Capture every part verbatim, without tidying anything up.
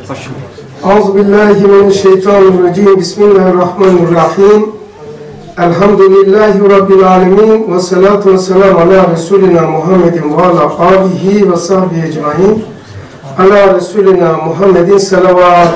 Euzubillahimineşşeytanirracim. Bismillahirrahmanirrahim. Elhamdülillahi Rabbil alemin. Ve salatu ve selamu ala Resulina Muhammedin ve ala alihi ve sahbihi ecmaîn. Ala Resulina Muhammedin salavat.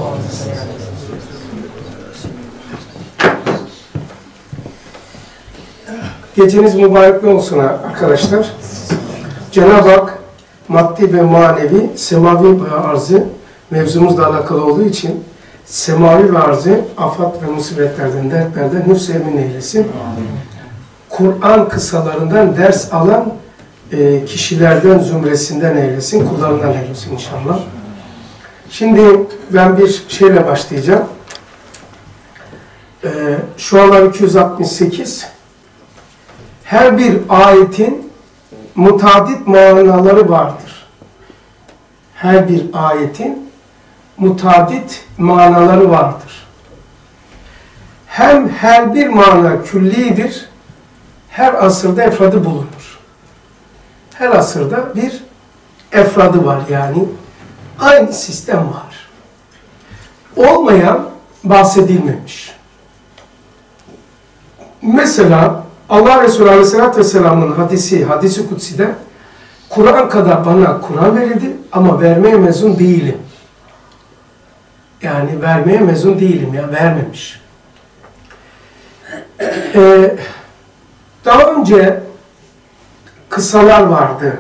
Geceniz mübarek olsun arkadaşlar. Cenab-ı Hak maddi ve manevi, semavi ve arzı mevzumuzla alakalı olduğu için semavi ve arzı afat ve musibetlerden, dertlerden hıfz-ı emin eylesin. Kur'an kıssalarından ders alan e, kişilerden, zümresinden eylesin, kullarından eylesin inşallah. Şimdi ben bir şeyle başlayacağım. E, şu anlar iki yüz altmış sekiz. Her bir ayetin mutadit manaları vardır. Her bir ayetin mutadit manaları vardır. Hem her bir mana küllidir, her asırda efradı bulunur. Her asırda bir efradı var yani. Aynı sistem var. Olmayan bahsedilmemiş. Mesela Allah Resulü Aleyhisselatü Vesselam'ın hadisi, hadisi kutsi'de Kur'an kadar bana Kur'an verildi ama vermeye mezun değilim. Yani vermeye mezun değilim ya, vermemiş. Ee, daha önce kıssalar vardı.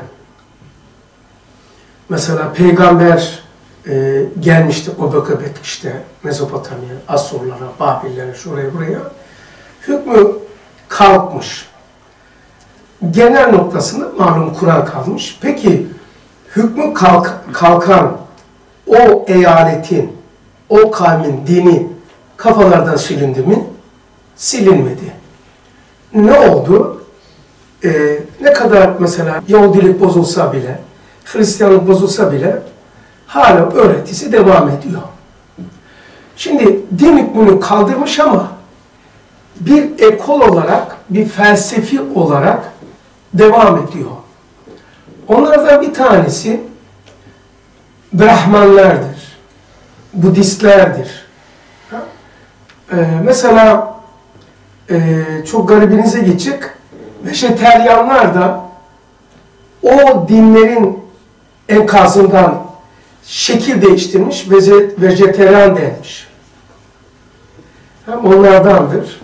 Mesela peygamber e, gelmişti Obekebet işte Mezopotamya, Asurlara, Babillere, şuraya buraya. Hükmü kalkmış. Genel noktasında malum Kur'an kalmış. Peki hükmü kalk, kalkan o eyaletin, o kavmin dini kafalardan silindi mi? Silinmedi. Ne oldu? Ee, ne kadar mesela Yahudilik bozulsa bile, Hristiyanlık bozulsa bile hala öğretisi devam ediyor. Şimdi din hükmünü kaldırmış ama bir ekol olarak, bir felsefi olarak devam ediyor. Onlardan bir tanesi Brahmanlardır, Budistlerdir. Ee, mesela e, çok garibinize gidecek, Vejeteryanlar da o dinlerin enkazından şekil değiştirmiş, vejeteryan denmiş. Hem onlardandır.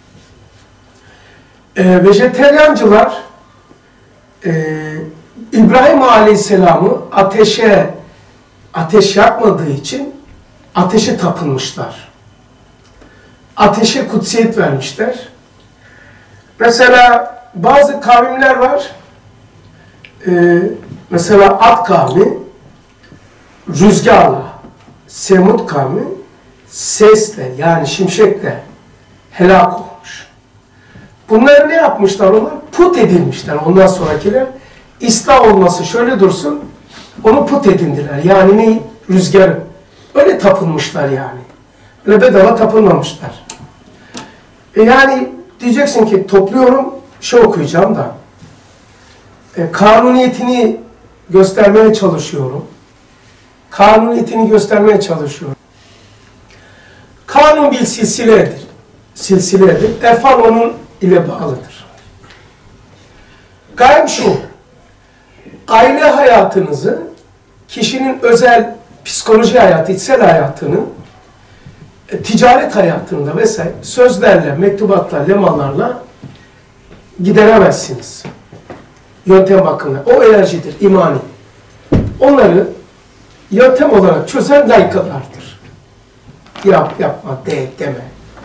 Ee, vejeteryancılar e, İbrahim Aleyhisselam'ı ateşe ateş yakmadığı için ateşe tapınmışlar. Ateşe kutsiyet vermişler. Mesela bazı kavimler var. Ee, mesela Ad kavmi rüzgarla, Semud kavmi sesle yani şimşekle helak olmuş. Bunları ne yapmışlar onlar? Put edilmişler ondan sonrakiler. İslah olması şöyle dursun, onu put edindiler. Yani ne? Rüzgarı. Öyle tapınmışlar yani. Öyle bedava tapınmamışlar. E yani diyeceksin ki topluyorum, şey okuyacağım da e, kanuniyetini göstermeye çalışıyorum. Kanuniyetini göstermeye çalışıyorum. Kanun bir silsiledir. Silsiledir. Efal onun ile bağlıdır. Gayem şu, aile hayatınızı, kişinin özel psikoloji hayatı, içsel hayatını, ticaret hayatında vesaire sözlerle, mektubatla, lemalarla gideremezsiniz. Yöntem bakımından. O enerjidir, imani. Onları yöntem olarak çözen layıkalardır. Yap, yapma, de, deme.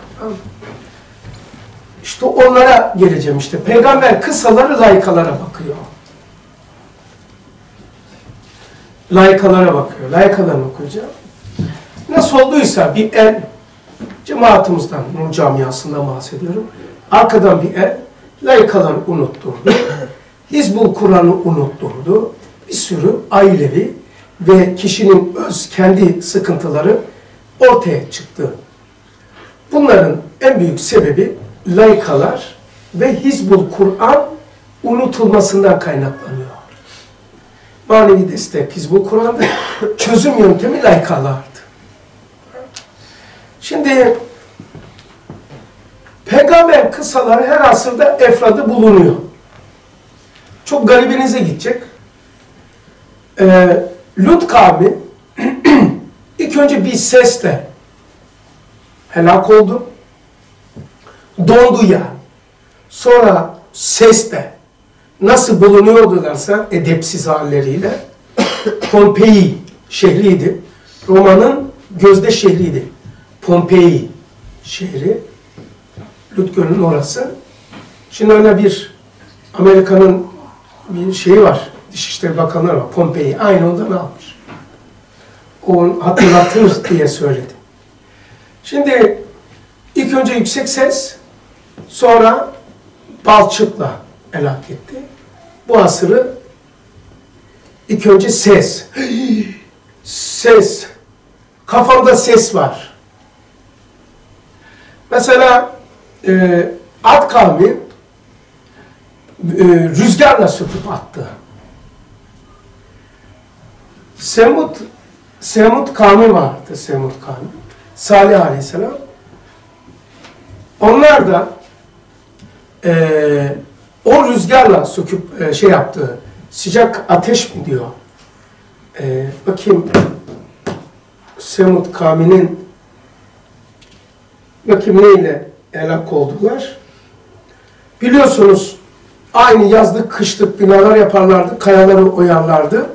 İşte onlara geleceğim işte. Peygamber kıssaları layıkalara bakıyor. Layıkalara bakıyor. Layıkalarını okuyacağım. Nasıl olduysa bir el, cemaatimizden, Nur camiasından bahsediyorum. Arkadan bir el, layıkaları unutturdu. Hizbul Kur'an'ı unutturdu. Bir sürü ailevi ve kişinin öz kendi sıkıntıları ortaya çıktı. Bunların en büyük sebebi layıkalar ve Hizbul Kur'an unutulmasından kaynaklanıyor. manevi destek Hizbul Kur'an'da çözüm yöntemi layıkalardı. Şimdi peygamber kıssaları her asırda efradı bulunuyor. Çok garibinize gidecek. Ee, Lut kavmi ilk önce bir sesle helak oldu. Dondu yani. Sonra sesle nasıl bulunuyordularsa edepsiz halleriyle Pompei şehriydi. Roma'nın gözde şehriydi. Pompei şehri. Lut Gölü'nün orası. Şimdi öyle bir Amerika'nın bir şeyi var. Dışişleri Bakanları var. Pompei. Aynı ondan almış. O hatırlatır diye söyledim. Şimdi ilk önce yüksek ses, sonra balçıkla helak etti. Bu asırı ilk önce ses. Ses. Kafamda ses var. Mesela e, Ad kavmi e, rüzgarla söküp attı. Semud Semud kavmi vardı. Semud kavmi. Salih Aleyhisselam. Onlar da e, o rüzgarla söküp e, şey yaptı. Sıcak ateş mi diyor? E, bakayım Semud kavminin bakayım neyle helak oldular. Biliyorsunuz aynı yazlık kışlık binalar yaparlardı. Kayaları oyarlardı.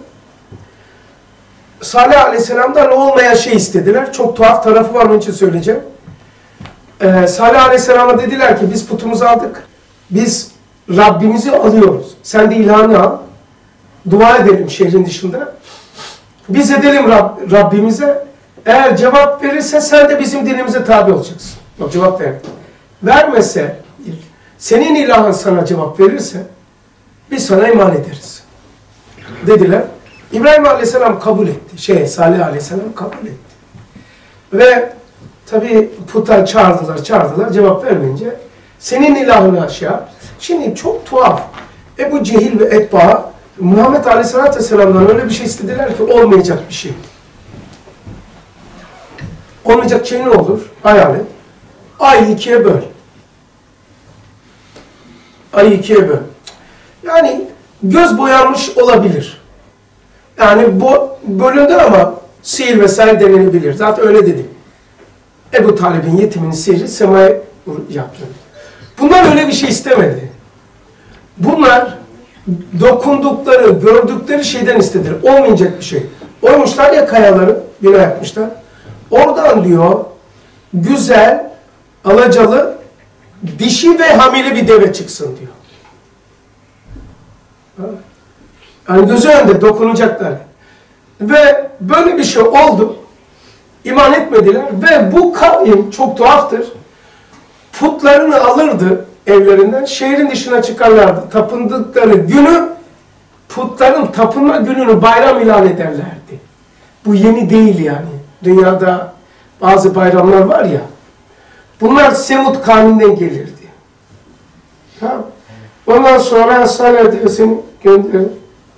Salih Aleyhisselam'dan olmayan şey istediler. Çok tuhaf tarafı var, onun için söyleyeceğim. Ee, Salih Aleyhisselam'a dediler ki biz putumuzu aldık. Biz Rabbimizi alıyoruz. Sen de ilahını al. Dua edelim şehrin dışında. Biz edelim Rab, Rabbimize. Eğer cevap verirse sen de bizim dinimize tabi olacaksın. Bak cevap ver. Vermese, senin ilahın sana cevap verirse biz sana iman ederiz. Dediler. İbrahim Aleyhisselam kabul etti. Şey, Salih Aleyhisselam kabul etti. Ve tabi puta çağırdılar, çağırdılar. Cevap vermeyince senin ilahına şey yap. Şimdi çok tuhaf. Ebu Cehil ve Etba Muhammed Aleyhisselatü Vesselam'dan öyle bir şey istediler ki olmayacak bir şey. Olmayacak şey ne olur? Hayal et. Ay ikiye böl. Ay ikiye böl. Yani göz boyanmış olabilir. Yani bu bölündü ama sihir vesaire denilebilir. Zaten öyle dedi. Ebu Talib'in yetiminin sihri semaya yaptı. Bunlar öyle bir şey istemedi. Bunlar dokundukları, gördükleri şeyden istediler. Olmayacak bir şey. Oymuşlar ya kayaları, bina yapmışlar. Oradan diyor, güzel, alacalı, dişi ve hamile bir deve çıksın diyor. Yani gözü önünde dokunacaklar. Ve böyle bir şey oldu. İman etmediler ve bu kavim çok tuhaftır. Putlarını alırdı evlerinden, şehrin dışına çıkarlardı. Tapındıkları günü, putların tapınma gününü bayram ilan ederlerdi. Bu yeni değil yani. Dünyada bazı bayramlar var ya, bunlar Semud kavminden gelirdi. Tamam. Ondan sonra Salih diyorsun gönderin.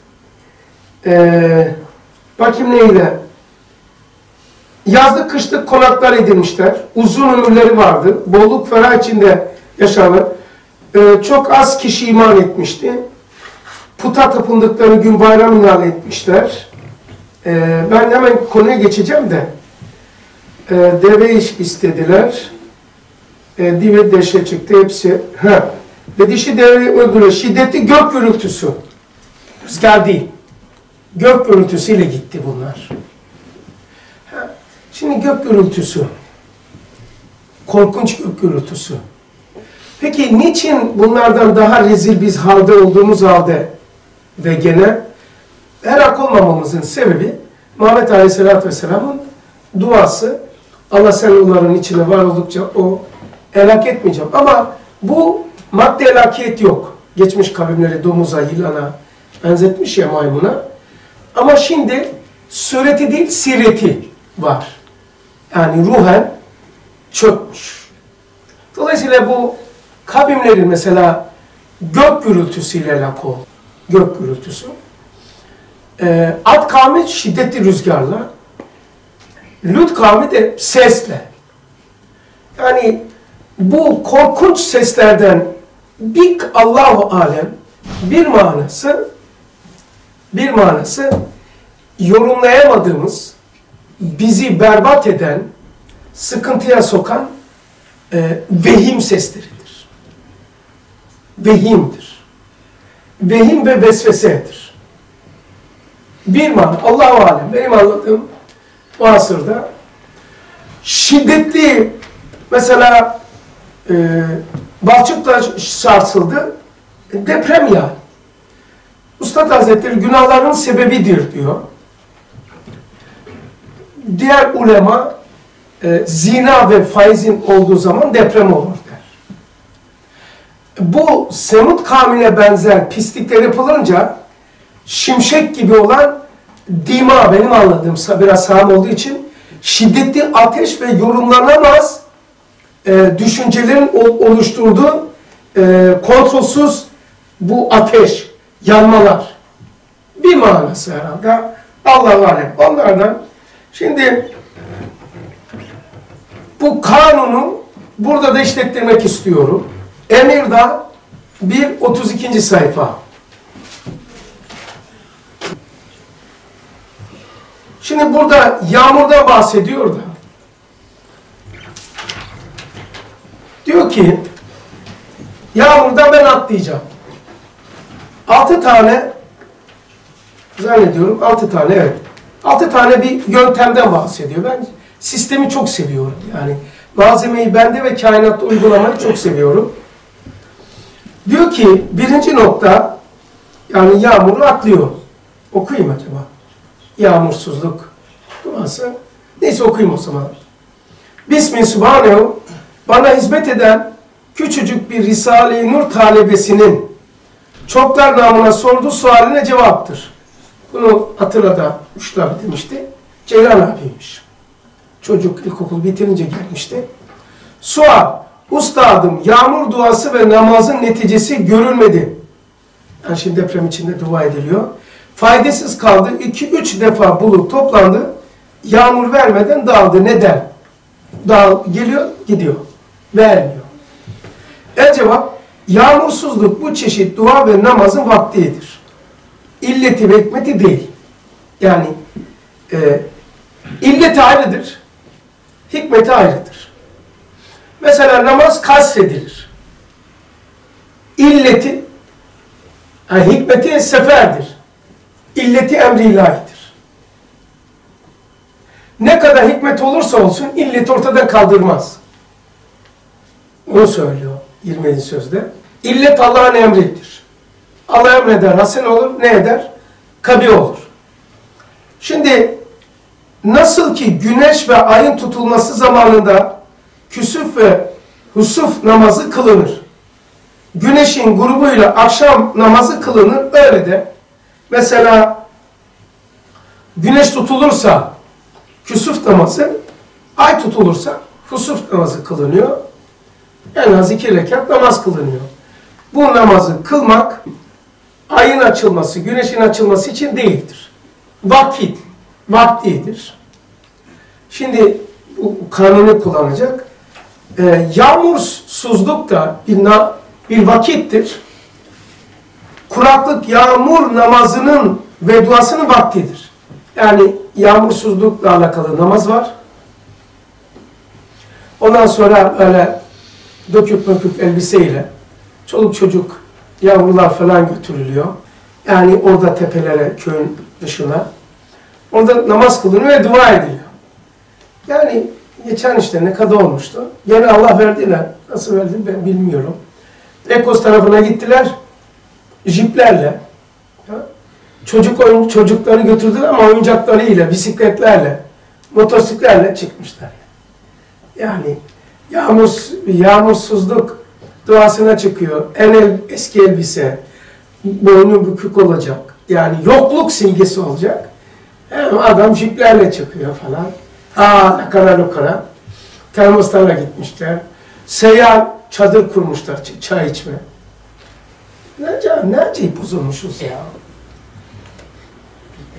Ee, bakayım neydi? Yazlık kışlık konaklar edilmişler. Uzun ömürleri vardı. Bolluk ferah içinde yaşarlar. Ee, çok az kişi iman etmişti. Puta tapındıkları gün bayram ilan etmişler. Ee, ben hemen konuya geçeceğim de. Ee, deve iş istediler. Ee, dive deşe çıktı hepsi. Ha. Ve dişi deveyi öldürüyor. Şiddetli gök gürültüsü. Rüzgar değil. Gök gürültüsüyle gitti bunlar. Ha. Şimdi gök gürültüsü. Korkunç gök gürültüsü. Peki niçin bunlardan daha rezil biz halde olduğumuz halde ve gene helak olmamamızın sebebi Muhammed Aleyhisselatü Vesselam'ın duası. Allah sen onların içine var oldukça o helak etmeyeceğim. Ama bu madde helakiyet yok. Geçmiş kavimleri domuza, yılana benzetmiş ya, maymuna. Ama şimdi sureti değil sireti var. Yani ruhen çökmüş. Dolayısıyla bu kavimlerin mesela gök gürültüsüyle helak oldu. Gök gürültüsü. e, Ad kavmi şiddetli rüzgarla, Lut kavmi de sesle. Yani bu korkunç seslerden bir Allah-u Alem bir manası bir manası yorumlayamadığımız, bizi berbat eden, sıkıntıya sokan e, vehim sesleridir. Vehimdir. Vehim ve vesvesedir. Bir mana, Allah-u Alem, benim anladığım o asırda şiddetli, mesela e, balçıkla sarsıldı, deprem yani. Üstad Hazretleri günahların sebebidir diyor. Diğer ulema e, zina ve faizin olduğu zaman deprem olur der. Bu Semud kavmine benzer pislikler yapılınca şimşek gibi olan dima, benim anladığım biraz sağlam olduğu için şiddetli ateş ve yorumlanamaz e, düşüncelerin oluşturduğu e, kontrolsüz bu ateş, yanmalar. Bir manası herhalde. Allah-u Alem. Onlardan şimdi bu kanunu burada da işlettirmek istiyorum. Emir'da bir otuz ikinci sayfa. Şimdi burada yağmurdan bahsediyor da diyor ki yağmurdan ben atlayacağım. Altı tane zannediyorum altı tane evet. Altı tane bir yöntemden bahsediyor. Ben sistemi çok seviyorum. Yani malzemeyi bende ve kainatta uygulamayı çok seviyorum. Diyor ki birinci nokta, yani yağmuru atlıyor. Okuyayım acaba? Yağmursuzluk duası. Neyse okuyayım o zaman. Bismillahirrahmanirrahim. Bana hizmet eden küçücük bir Risale-i Nur talebesinin çoklar namına sorduğu sualine cevaptır. Bunu hatırlada Uçlar demişti. Ceylan abiymiş. Çocuk ilkokul bitirince gelmişti. Sual. Ustadım, yağmur duası ve namazın neticesi görülmedi. Yani şimdi deprem içinde dua ediliyor. Faydasız kaldı. iki üç defa bulut toplandı. Yağmur vermeden dağıldı. Neden? Dağıl, geliyor, gidiyor. Vermiyor. El cevap, yağmursuzluk bu çeşit dua ve namazın vaktidir. İlleti ve hikmeti değil. Yani e, illeti ayrıdır. Hikmeti ayrıdır. Mesela namaz kasredilir. İlleti, yani hikmeti seferdir. İlleti emri ilahidir. Ne kadar hikmet olursa olsun illeti ortadan kaldırmaz. Onu söylüyor yirminci sözde. İllet Allah'ın emridir. Allah emreder, hasen olur, ne eder? Kabi olur. Şimdi nasıl ki güneş ve ayın tutulması zamanında küsüf ve husuf namazı kılınır. Güneşin grubuyla akşam namazı kılınır, öyle de mesela güneş tutulursa küsüf namazı, ay tutulursa husuf namazı kılınıyor. En az iki rekat namaz kılınıyor. Bu namazı kılmak ayın açılması, güneşin açılması için değildir. Vakit, vaktidir. Şimdi bu kanunu kullanacak. Ee, yağmursuzluk da bir, na, bir vakittir. Kuraklık yağmur namazının ve duasının vaktidir. Yani yağmursuzlukla alakalı namaz var. Ondan sonra öyle döküp döküp elbiseyle çoluk çocuk, yavrular falan götürülüyor. Yani orada tepelere, köyün dışına. Orada namaz kılınıyor ve dua ediliyor. Yani geçen işte ne kadar olmuştu. Gene Allah verdiler. Nasıl verdi ben bilmiyorum. Ekos tarafına gittiler. Jiplerle. Çocuk oyun, çocukları götürdüler ama oyuncaklarıyla, bisikletlerle, motosikletlerle çıkmışlar. Yani yağmur, yağmursuzluk duasına çıkıyor. En el, eski elbise, boynu bükük olacak. Yani yokluk simgesi olacak. Hem adam jiplerle çıkıyor falan. Aa ne kadar ne kadar. Termoslarla gitmişler. Seyyar çadır kurmuşlar çay içme. Ne acayip, ne acayip bozulmuşuz ya.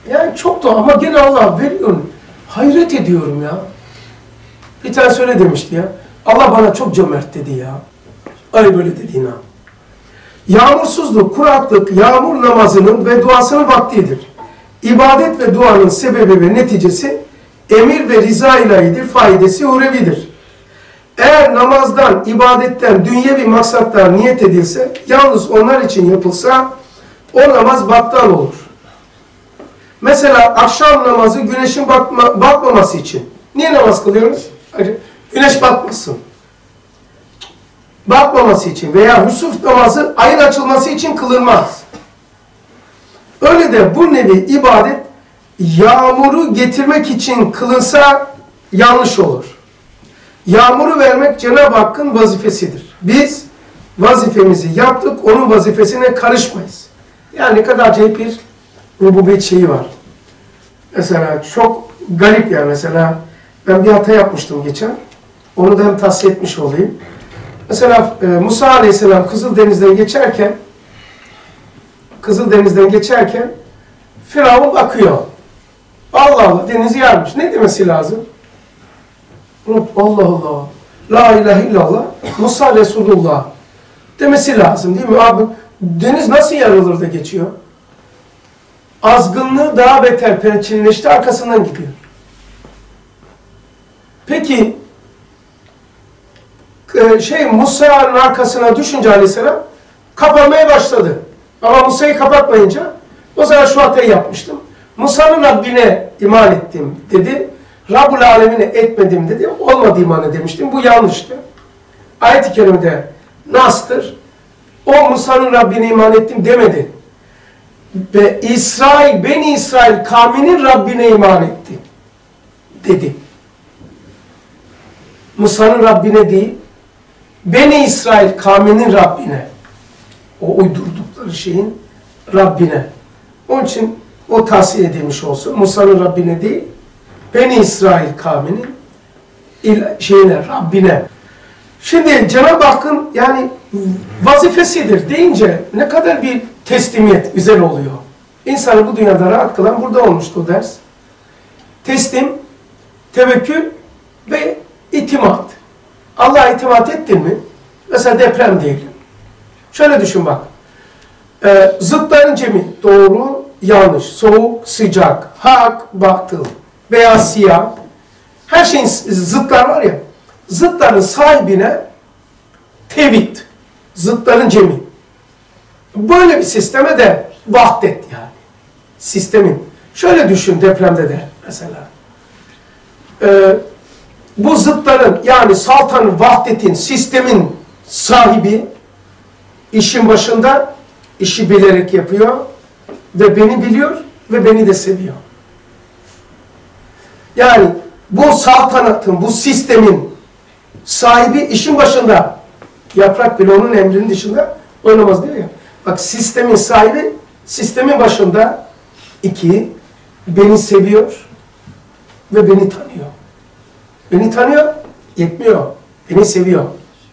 Yani çok da ama gene Allah veriyor. Hayret ediyorum ya. Bir tane söyle demişti ya. Allah bana çok cömert dedi ya. Ay böyle dediğin ha. Yağmursuzluk, kuraklık, yağmur namazının ve duasının vaktidir. İbadet ve duanın sebebi ve neticesi emir ve rıza ilahidir, faidesi urevidir. Eğer namazdan, ibadetten, dünyevi maksatlar niyet edilse, yalnız onlar için yapılsa, o namaz battal olur. Mesela akşam namazı güneşin batma, batmaması için. Niye namaz kılıyoruz? Güneş batmasın. Batmaması için veya husuf namazı ayın açılması için kılınmaz. Öyle de bu nevi ibadet yağmuru getirmek için kılınsa yanlış olur. Yağmuru vermek Cenab-ı Hakk'ın vazifesidir. Biz vazifemizi yaptık, onun vazifesine karışmayız. Yani ne kadar acayip bir rububiyet şeyi var. Mesela çok garip ya, mesela ben bir hata yapmıştım geçen. Onu da hem tahsiye etmiş olayım. Mesela e, Musa Aleyhisselam Kızıldeniz'den geçerken Kızıldeniz'den geçerken Firavun bakıyor. Allah Allah, denizi yarmış. Ne demesi lazım? Allah Allah. La ilahe illallah. Musa Resulullah. Demesi lazım değil mi? Abi deniz nasıl yarılır da geçiyor? Azgınlığı daha beter pençeleşti, arkasından gidiyor. Peki şey Musa'nın arkasına düşünce Aleyhisselam kapanmaya başladı. Ama Musa'yı kapatmayınca o zaman şu hatayı yapmıştım. Musa'nın Rabbine iman ettim dedi. Rabbul Alemine etmedim dedi. Olmadı iman demiştim. Bu yanlıştı. Ayet-i Kerime'de Nas'tır. O Musa'nın Rabbine iman ettim demedi. Ve İsrail, Beni İsrail kavminin Rabbine iman etti dedi. Musa'nın Rabbine değil, Beni İsrail kavminin Rabbine. O uydurdukları şeyin Rabbine. Onun için o tavsiye edilmiş olsun. Musa'nın Rabbine değil, Beni İsrail kavminin şeyine, Rabbine. Şimdi Cenab-ı Hakk'ın yani vazifesidir deyince ne kadar bir teslimiyet güzel oluyor. İnsanı bu dünyada rahat kılan burada olmuştu o ders. Teslim, tevekkül ve itimat. Allah'a itimat ettin mi? Mesela deprem diyelim. Şöyle düşün bak. Ee, zıtların cemi. Doğru, yanlış. Soğuk, sıcak. Hak, batıl. Beyaz, siyah. Her şeyin zıtlar var ya. Zıtların sahibine tevhid. Zıtların cemi. Böyle bir sisteme de vahdet yani. Sistemin. Şöyle düşün depremde de mesela. Ee, bu zıtların yani saltanın, vahdetin, sistemin sahibi işin başında işi bilerek yapıyor ve beni biliyor ve beni de seviyor. Yani bu saltanatın, bu sistemin sahibi işin başında. Yaprak bile onun emrinin dışında oynamaz diyor ya. Bak sistemin sahibi sistemin başında. İki, beni seviyor ve beni tanıyor. Beni tanıyor, yetmiyor. Beni seviyor.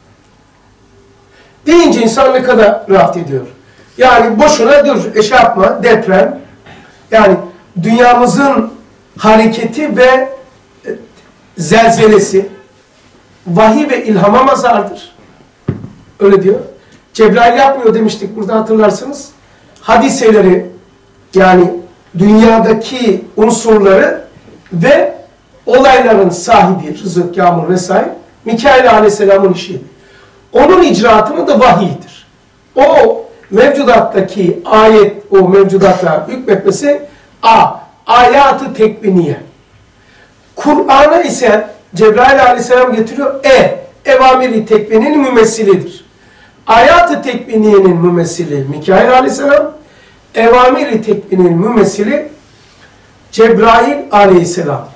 Deyince insan ne kadar rahat ediyor. Yani boşuna dur, eşe yapma, deprem. Yani dünyamızın hareketi ve zelzelesi vahiy ve ilhama mazardır. Öyle diyor. Cebrail yapmıyor demiştik burada hatırlarsınız. Hadiseleri yani dünyadaki unsurları ve olayların sahibi, rızık, yağmur vesaire Mikail Aleyhisselam'ın işi. Onun icraatını da vahiydir. O mevcudattaki ayet, o mevcudata hükmetmesi A. Ayat-ı tekviniye. Kur'an'a ise Cebrail Aleyhisselam getiriyor E. Evamir-i tekvinin mümessilidir. Ayat-ı tekviniyenin mümessili Mikail Aleyhisselam, Evamir-i tekvinin mümessili Cebrail Aleyhisselam.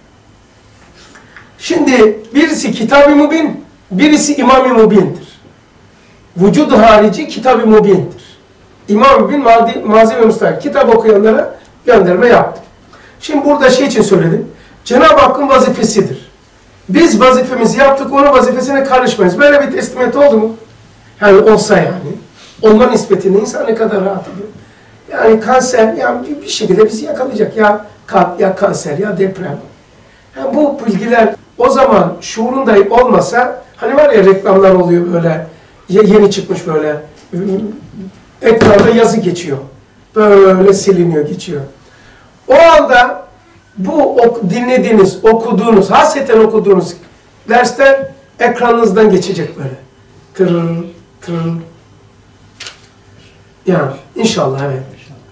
Şimdi birisi Kitab-ı Mubin, birisi İmam-ı Mubin'dir. Vücud harici Kitab-ı Mubin'dir. İmam-ı Mubin mazi ve müstahil. Kitap okuyanlara gönderme yaptı. Şimdi burada şey için söyledim. Cenab-ı Hakk'ın vazifesidir. Biz vazifemizi yaptık, onun vazifesine karışmayız. Böyle bir teslimiyet oldu mu? Yani olsa yani. Olma nispetinde insan ne kadar rahat ediyor. Yani kanser, yani bir şekilde bizi yakalayacak. Ya kalp, ya kanser, ya deprem. Yani bu bilgiler o zaman şuurunda olmasa, hani var ya reklamlar oluyor böyle, yeni çıkmış böyle, ekranda yazı geçiyor. Böyle siliniyor, geçiyor. O anda bu dinlediğiniz, okuduğunuz, hasreten okuduğunuz dersler ekranınızdan geçecek böyle. Tır, tır. Yani inşallah evet.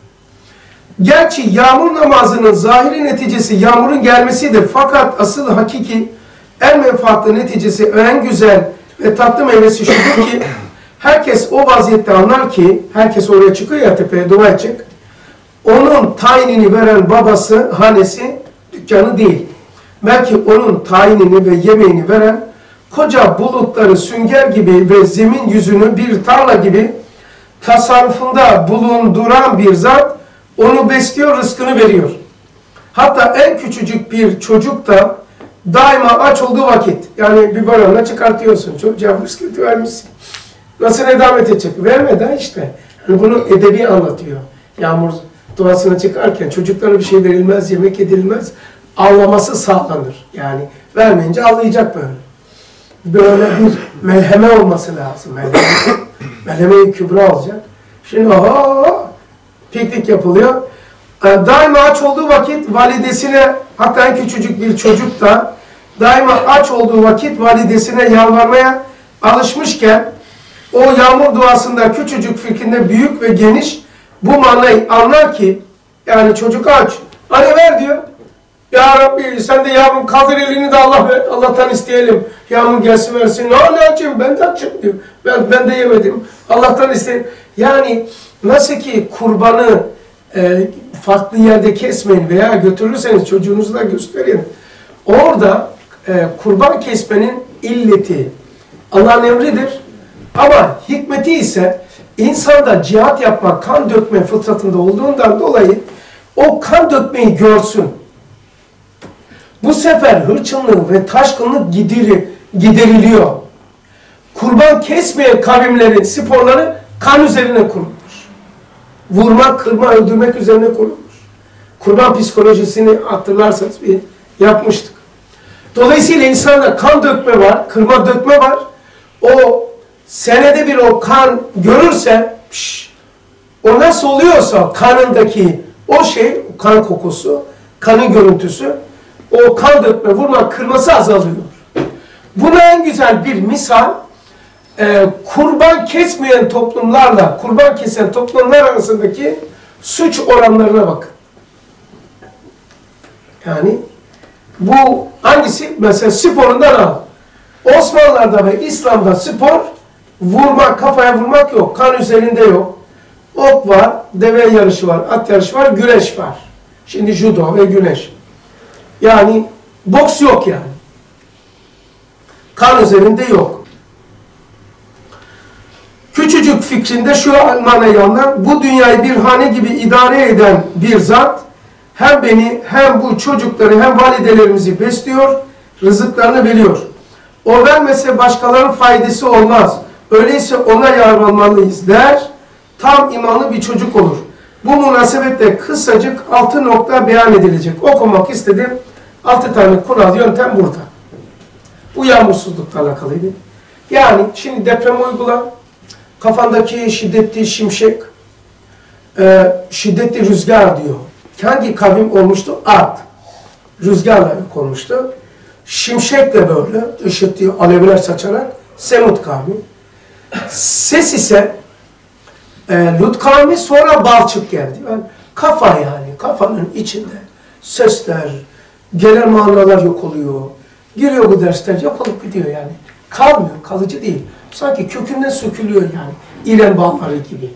Gerçi yağmur namazının zahiri neticesi yağmurun gelmesidir. Fakat asıl hakiki en menfaatlı neticesi, en güzel ve tatlı meyvesi şudur ki herkes o vaziyette anlar ki, herkes oraya çıkıyor ya tepeye dua edecek. Onun tayinini veren babası, hanesi, dükkanı değil. Belki onun tayinini ve yemeğini veren koca bulutları sünger gibi ve zemin yüzünü bir tarla gibi tasarrufunda bulunduran bir zat onu besliyor, rızkını veriyor. Hatta en küçücük bir çocuk da daima aç olduğu vakit, yani bir balonla çıkartıyorsun, çocuğa bisküvi vermişsin. Nasıl edamet edecek? Verme de işte. Yani bunu edebi anlatıyor. Yağmur duasına çıkarken çocuklara bir şey verilmez, yemek edilmez, ağlaması sağlanır. Yani vermeyince ağlayacak böyle. Böyle bir melheme olması lazım. Melheme, melheme-i kübra olacak. Şimdi oho, piknik yapılıyor. Daima aç olduğu vakit validesine, hatta en küçücük bir çocuk da daima aç olduğu vakit validesine yalvarmaya alışmışken o yağmur duasında küçücük fikrinde büyük ve geniş bu manayı anlar ki, yani çocuk aç, hani ver diyor. Ya Rabbi sen de yağmur kaldır elini de Allah ver, Allah'tan isteyelim. Yağmur gelsin versin. Ne açayım, ben de açım diyor. Ben, ben de yemedim. Allah'tan isteyelim. Yani nasıl ki kurbanı e, farklı yerde kesmeyin veya götürürseniz çocuğunuzu da gösterin. Orada e, kurban kesmenin illeti Allah'ın emridir. Ama hikmeti ise insanda cihat yapmak, kan dökme fıtratında olduğundan dolayı o kan dökmeyi görsün. Bu sefer hırçınlık ve taşkınlık gideri, gideriliyor. Kurban kesmeyen kavimlerin sporları kan üzerine kurulmuş. Vurmak, kırma, öldürmek üzerine kurulmuş. Kurban psikolojisini hatırlarsanız bir yapmıştık. Dolayısıyla insanda kan dökme var, kırma dökme var. O senede bir o kan görürse, pş, o nasıl oluyorsa kanındaki o şey, kan kokusu, kanın görüntüsü, o kan dökme, vurma, kırması azalıyor. Buna en güzel bir misal, e, kurban kesmeyen toplumlarla kurban kesen toplumlar arasındaki suç oranlarına bakın. Yani bu hangisi? Mesela sporundan al. Osmanlılar'da ve İslam'da spor, vurmak, kafaya vurmak yok. Kan üzerinde yok. Ok var, deve yarışı var, at yarışı var, güreş var. Şimdi judo ve güreş. Yani boks yok yani. Kan üzerinde yok. Küçücük fikrinde şu manayı anlar. Bu dünyayı bir hane gibi idare eden bir zat hem beni hem bu çocukları hem validelerimizi besliyor, rızıklarını veriyor. O vermese başkalarının faydası olmaz. Öyleyse ona yararlanmalıyız der. Tam imanlı bir çocuk olur. Bu münasebetle kısacık altı nokta beyan edilecek. Okumak istedim. Altı tane kural, yöntem burada. Bu yağmursuzlukla alakalıydı. Yani şimdi deprem uygula. Kafandaki şiddetli şimşek, e, şiddetli rüzgar diyor. Hangi kavim olmuştu? Ad. Rüzgarla yok olmuştu. Şimşekle böyle ışıtıyor, alevler saçarak Semud kavmi. Ses ise e, Lut kavmi, sonra balçık geldi. Yani kafa yani, kafanın içinde sesler, gelen manalar yok oluyor. Giriyor bu dersler, yok olup gidiyor yani. Kalmıyor, kalıcı değil. Sanki kökünden sökülüyor yani. İrem bağları gibi.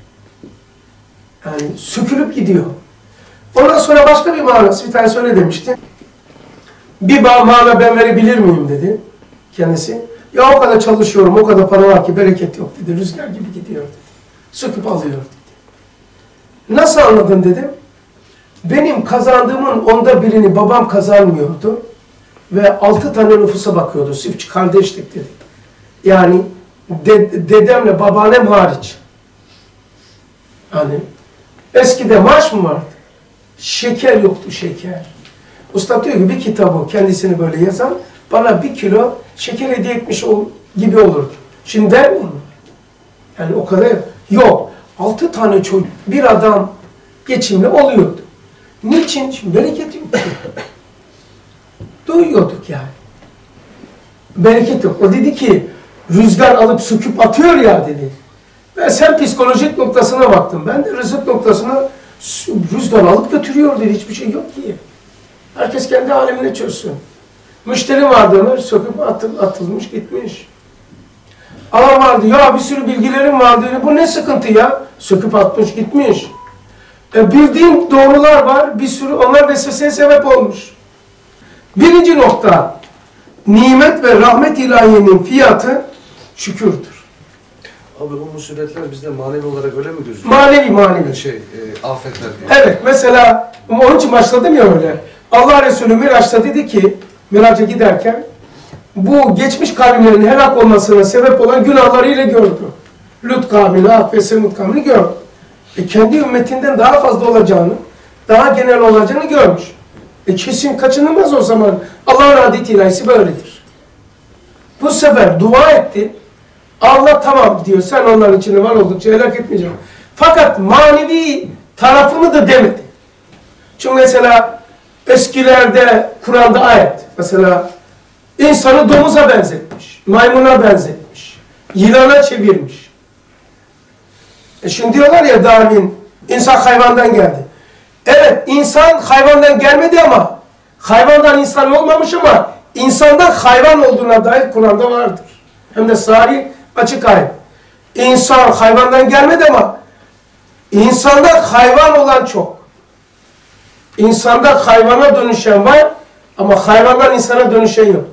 Yani sökülüp gidiyor. Ondan sonra başka bir manası, bir tane söyle demişti. Bir mana ben verebilir miyim dedi kendisi. Ya o kadar çalışıyorum, o kadar para var ki bereket yok dedi. Rüzgar gibi gidiyor dedi. Söküp alıyor dedi. Nasıl anladın dedim. Benim kazandığımın onda birini babam kazanmıyordu. Ve altı tane nüfusa bakıyordu. Çiftçi kardeşlik dedi. Yani de, dedemle babaannem hariç. Yani Eskide maaş mı vardı? Şeker yoktu, şeker. Usta diyor ki bir kitabı kendisini böyle yazan bana bir kilo şeker hediye etmiş gibi olurdu. Şimdi der mi onu? Yani o kadar yok. Altı tane çocuk, bir adam geçimli oluyordu. Niçin? Şimdi bereket yok. Duyuyorduk yani. Bereket yok. O dedi ki rüzgar alıp söküp atıyor ya dedi. Ben sen psikolojik noktasına baktım. Ben de rızık noktasına rüzgar alıp götürüyor dedi. Hiçbir şey yok ki. Herkes kendi alemine çözsün. Müşteri vardı Ömer, söküp atıl, atılmış gitmiş. Alan vardı, ya bir sürü bilgilerim vardı. Bu ne sıkıntı ya? Söküp atmış gitmiş. E, bildiğim doğrular var, bir sürü onlar vesveseye sebep olmuş. Birinci nokta, nimet ve rahmet ilahiyenin fiyatı şükürdür. Abi bu musibetler bizde manevi olarak öyle mi gözüküyor? Manevi manevi. Şey, e, afetler diye. Evet, mesela onun için başladım ya öyle. Allah Resulü Miraç'ta dedi ki, Miraç'a giderken, bu geçmiş kavimlerin helak olmasına sebep olan günahlarıyla gördü. Lut kavmini, Ad ve Semud kavmini gördü. E kendi ümmetinden daha fazla olacağını, daha genel olacağını görmüş. E kesin kaçınılmaz o zaman. Allah'ın adeti ilahisi böyledir. Bu sefer dua etti. Allah tamam diyor, sen onların içinde var oldukça helak etmeyeceğim. Fakat manevi tarafını da demedi. Çünkü mesela eskilerde Kur'an'da ayet, mesela insanı domuza benzetmiş, maymuna benzetmiş, yılana çevirmiş. E şimdi diyorlar ya Darwin, insan hayvandan geldi. Evet, insan hayvandan gelmedi ama, hayvandan insan olmamış ama, insandan hayvan olduğuna dair Kur'an'da vardır. Hem de sarih, açık ayet. İnsan hayvandan gelmedi ama, insanda hayvan olan çok. İnsanda hayvana dönüşen var ama hayvandan insana dönüşen yok.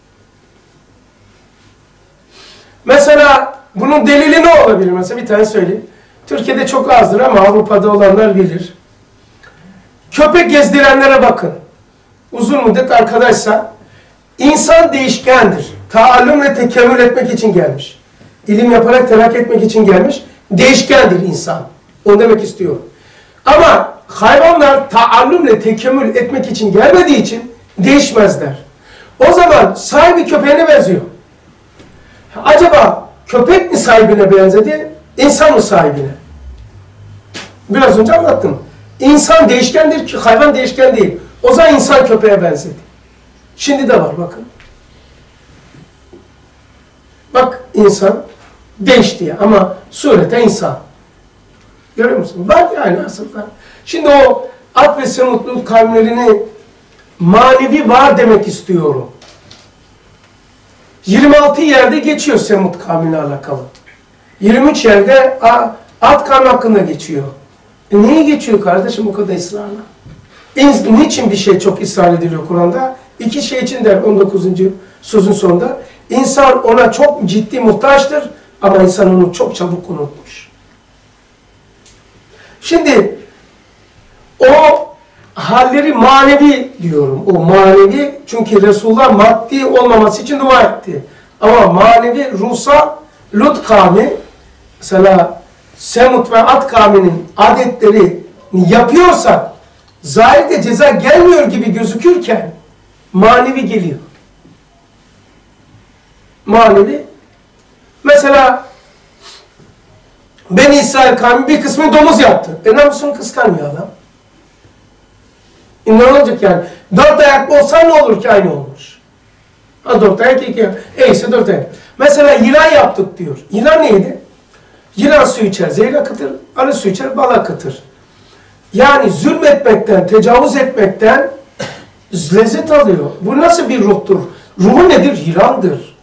Mesela bunun delili ne olabilir? Mesela bir tane söyleyeyim. Türkiye'de çok azdır ama Avrupa'da olanlar bilir. Köpek gezdirenlere bakın. Uzun müddet arkadaşsa insan değişkendir. Taallüm ve tekemmül etmek için gelmiş. İlim yaparak terakki etmek için gelmiş. Değişkendir insan. Onu demek istiyorum. Ama hayvanlar taallümle tekemmül etmek için gelmediği için değişmezler. O zaman sahibi köpeğine benziyor. Acaba köpek mi sahibine benzedi, insan mı sahibine? Biraz önce anlattım. İnsan değişkendir ki hayvan değişken değil. O zaman insan köpeğe benzedi. Şimdi de var bakın. Bak insan değişti ama surete insan. Görüyor musun? Var yani aslında. Şimdi o Ad ve Semud kavimlerini manevi var demek istiyorum. yirmi altı yerde geçiyor Semud kavmiyle alakalı. yirmi üç yerde Ad kavmi hakkında geçiyor. E niye geçiyor kardeşim bu kadar ısrarla? Niçin bir şey çok ısrar ediliyor Kur'an'da? İki şey için der on dokuzuncu sözün sonunda. İnsan ona çok ciddi muhtaçtır ama insan onu çok çabuk unutmuş. Şimdi o halleri manevi diyorum. O manevi çünkü Resulullah maddi olmaması için dua etti. Ama manevi ruhsal Lut kavmi mesela Semud ve Ad kavminin adetlerini yapıyorsa zahirde ceza gelmiyor gibi gözükürken manevi geliyor. Manevi mesela Beni İsrail kavmi bir kısmı domuz yaptı. E namusunu kıskanmıyor adam. E ne olacak yani? Dört ayaklı olsa ne olur ki aynı olmuş? Ha dört ayak iki ayak. E ise dört ayak. Mesela yılan yaptık diyor. Yılan neydi? Yılan su içer, zehir akıtır. Arı su içer, bal akıtır. Yani zulmetmekten, tecavüz etmekten lezzet alıyor. Bu nasıl bir ruhtur? Ruhu nedir? Yılandır.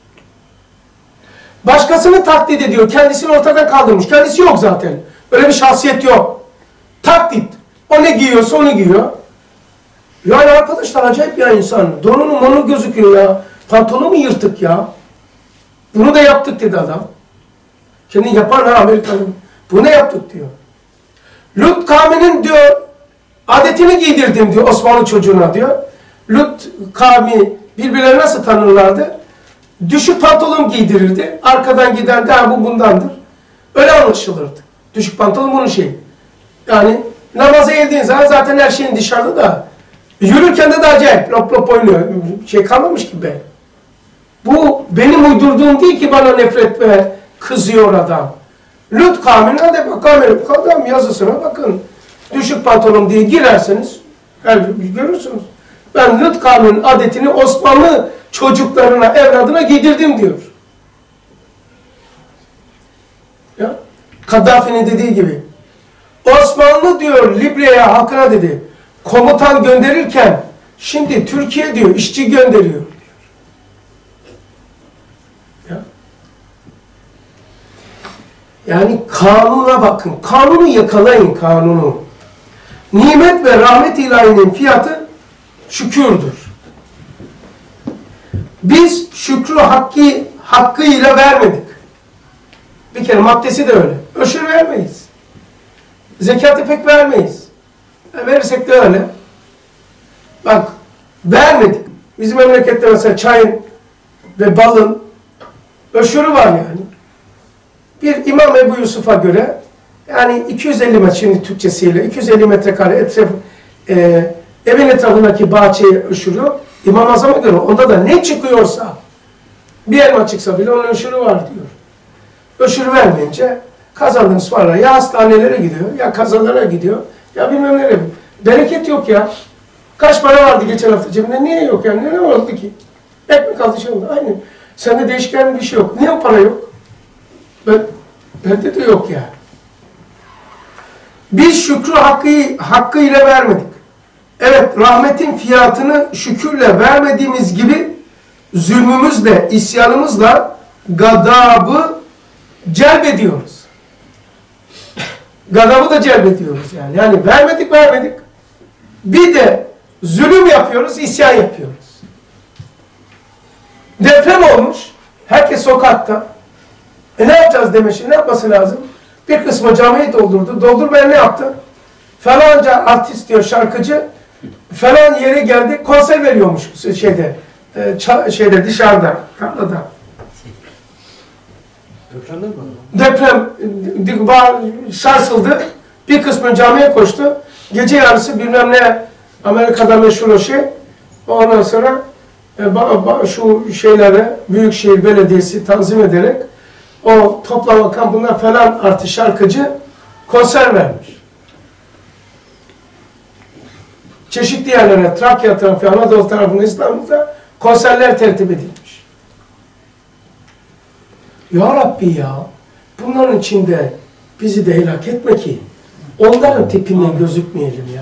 Başkasını taklit ediyor. Kendisini ortadan kaldırmış. Kendisi yok zaten. Öyle bir şahsiyet yok. Taklit. O ne giyiyorsa onu giyiyor. Yani arkadaşlar acayip ya insan. Donunu monu gözüküyor ya. Pantolonu mu yırtık ya? Bunu da yaptık dedi adam. Şimdi yapan ha Amerika'nın. Bunu yaptık diyor. Lut kavminin diyor adetini giydirdim diyor Osmanlı çocuğuna diyor. Lut kavmi birbirlerine nasıl tanırlardı? Düşük pantolon giydirirdi. Arkadan giden de bu bundandır. Öyle anlaşılırdı. Düşük pantolon bunun şeyi. Yani namaza eğildiğin zaman zaten her şeyin dışarıda da. Yürürken de, de acayip lop lop oynuyor. Şey kalmamış gibi. Bu benim uydurduğum değil ki bana nefret ve kızıyor adam. Lut kavmine hadi bakalım adam yazısına bakın. Düşük pantolon diye girerseniz görürsünüz. Ben Lut kavminin adetini Osmanlı çocuklarına, evladına giydirdim diyor. Ya, Kaddafi'nin dediği gibi. Osmanlı diyor Libya'ya halkına dedi. Komutan gönderirken şimdi Türkiye diyor işçi gönderiyor. Ya. Yani kanuna bakın. Kanunu yakalayın kanunu. Nimet ve rahmet ilahinin fiyatı şükürdür. Biz şükrü hakkı, hakkıyla vermedik. Bir kere maddesi de öyle. Öşür vermeyiz. Zekatı pek vermeyiz. E verirsek de öyle. Bak, vermedik. Bizim memlekette mesela çayın ve balın öşürü var yani. Bir İmam Ebu Yusuf'a göre yani iki yüz elli metre, şimdi Türkçesiyle iki yüz elli metrekare etraf, e, evin etrafındaki bahçeyi öşürüyor. İmam Azam'a göre onda da ne çıkıyorsa, bir elma çıksa bile onun öşürü var diyor. Öşürü vermeyince kazandığınız para ya hastanelere gidiyor, ya kazalara gidiyor, ya bilmem nereye. Bereket yok ya. Kaç para vardı geçen hafta cebinde? Niye yok yani? Ne oldu ki? Ekmek aldı şimdi. Aynı. Sende değişken bir şey yok. Niye para yok? Ben, bende de yok ya. Biz şükrü hakkı, hakkıyla vermedik. Evet, rahmetin fiyatını şükürle vermediğimiz gibi zulmümüzle, isyanımızla gadabı celbediyoruz. Gadabı da celbediyoruz yani. Yani vermedik vermedik. Bir de zulüm yapıyoruz, isyan yapıyoruz. Deprem olmuş. Herkes sokakta. E ne yapacağız demişim. Ne yapması lazım? Bir kısmı camiyi doldurdu. Doldurmaya ne yaptı? Falanca artist diyor, şarkıcı falan yere geldi. Konser veriyormuş şeyde. E, şeyde dışarıda. Tarlada. Depremden mi? Deprem sarsıldı. Bir kısmı camiye koştu. Gece yarısı bilmem ne Amerika'da meşhur o şey. Ondan sonra e, ba, ba, şu şeylere Büyükşehir Belediyesi tanzim ederek o toplama kampına falan artı şarkıcı konser vermiş. Çeşitli yerlere, Trakya tarafı, Anadolu tarafında, İstanbul'da konserler tertip edilmiş. Ya Rabbi ya, bunların içinde bizi de helak etme ki onların tipinden gözükmeyelim ya.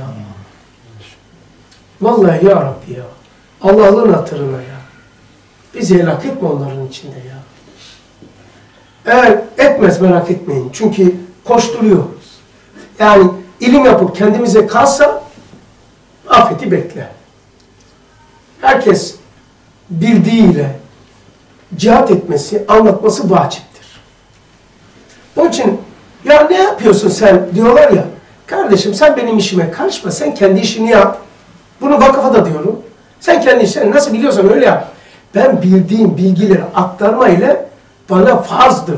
Vallahi ya Rabbi ya, Allah'ın hatırına ya. Bizi helak etme onların içinde ya. Eğer etmez merak etmeyin. Çünkü koşturuyoruz. Yani ilim yapıp kendimize kalsa afeti bekle. Herkes bildiğiyle cihat etmesi, anlatması vaciptir. Onun için ya ne yapıyorsun sen diyorlar ya, kardeşim sen benim işime karışma, sen kendi işini yap. Bunu vakıfa da diyorum. Sen kendi işini nasıl biliyorsan öyle yap. Ben bildiğim bilgileri aktarma ile bana farzdır.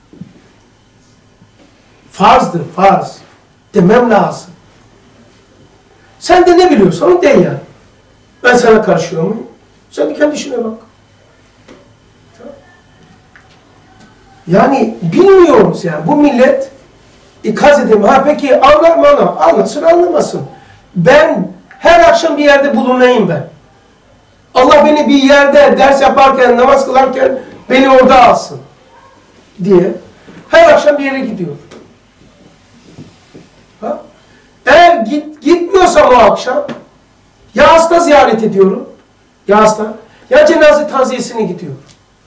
Farzdır, farz. Demem lazım. Sen de ne biliyorsan onu de yani. Ben sana karışıyor muyum? Sen de kendi işine bak. Yani bilmiyoruz yani. Bu millet ikaz edemiyor. Ha peki anlar mı ana? Anlasın anlamasın. Ben her akşam bir yerde bulunayım ben. Allah beni bir yerde ders yaparken, namaz kılarken beni orada alsın diye her akşam bir yere gidiyor. Ha? Eğer git, gitmiyorsam o akşam ya hasta ziyaret ediyorum, ya hasta, ya cenaze taziyesine gidiyorum.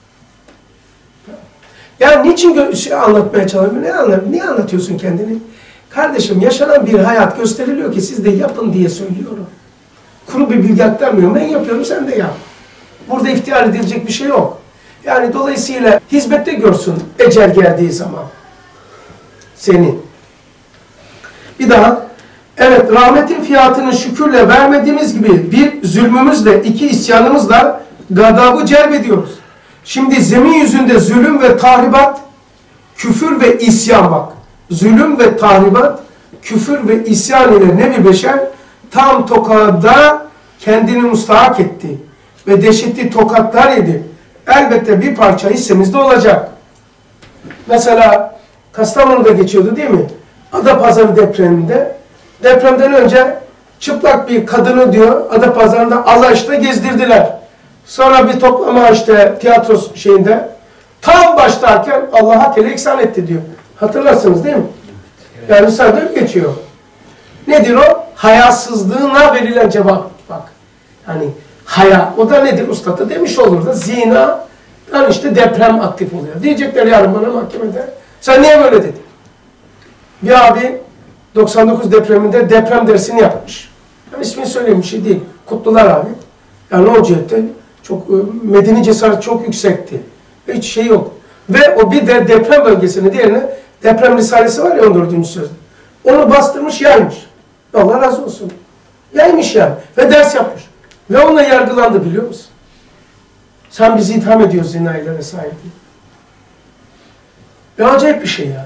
Yani niçin şey anlatmaya çalışıyorum? Ne anlat, niye anlatıyorsun kendini? Kardeşim yaşanan bir hayat gösteriliyor ki siz de yapın diye söylüyorum. Kuru bir bilgi aktarmıyorum. Ben yapıyorum, sen de yap. Burada iftihar edilecek bir şey yok. Yani dolayısıyla hizmette görsün ecel geldiği zaman seni. Bir daha, evet rahmetin fiyatını şükürle vermediğimiz gibi bir zulmümüzle, iki isyanımızla gadabı celbediyoruz. Şimdi zemin yüzünde zulüm ve tahribat, küfür ve isyan bak. Zulüm ve tahribat, küfür ve isyan ile nevi beşer tam tokada kendini mustahak etti ve dehşetli tokatlar yedi. Elbette bir parça hissemizde olacak. Mesela Kastamonu'da geçiyordu değil mi? Adapazarı depreminde. Depremden önce çıplak bir kadını diyor Adapazarı'nda Alaş'ta gezdirdiler. Sonra bir toplama işte tiyatro şeyinde tam başlarken Allah'a tele ihsan etti diyor. Hatırlarsınız değil mi? Yani sadece geçiyor. Nedir o? Hayasızlığına verilen cevap. Bak. Hani haya. O da nedir? Usta da demiş olur da zina. Yani işte deprem aktif oluyor. Diyecekler yarın bana mahkemede. Sen niye böyle dedin? Bir abi doksan dokuz depreminde deprem dersini yapmış. Yani ismini söyleyeyim bir şey değil. Kutlular abi. Yani o cihette çok medeni cesaret çok yüksekti. Hiç şey yok. Ve o bir de deprem bölgesine diğerine deprem risalesi var ya on dördüncü sözde. Onu bastırmış yaymış. Allah razı olsun. Yaymış yani. Ve ders yapmış. Ve onunla yargılandı biliyor musun? Sen bizi itham ediyorsun zina ile vesaire diye. Ve acayip bir şey ya.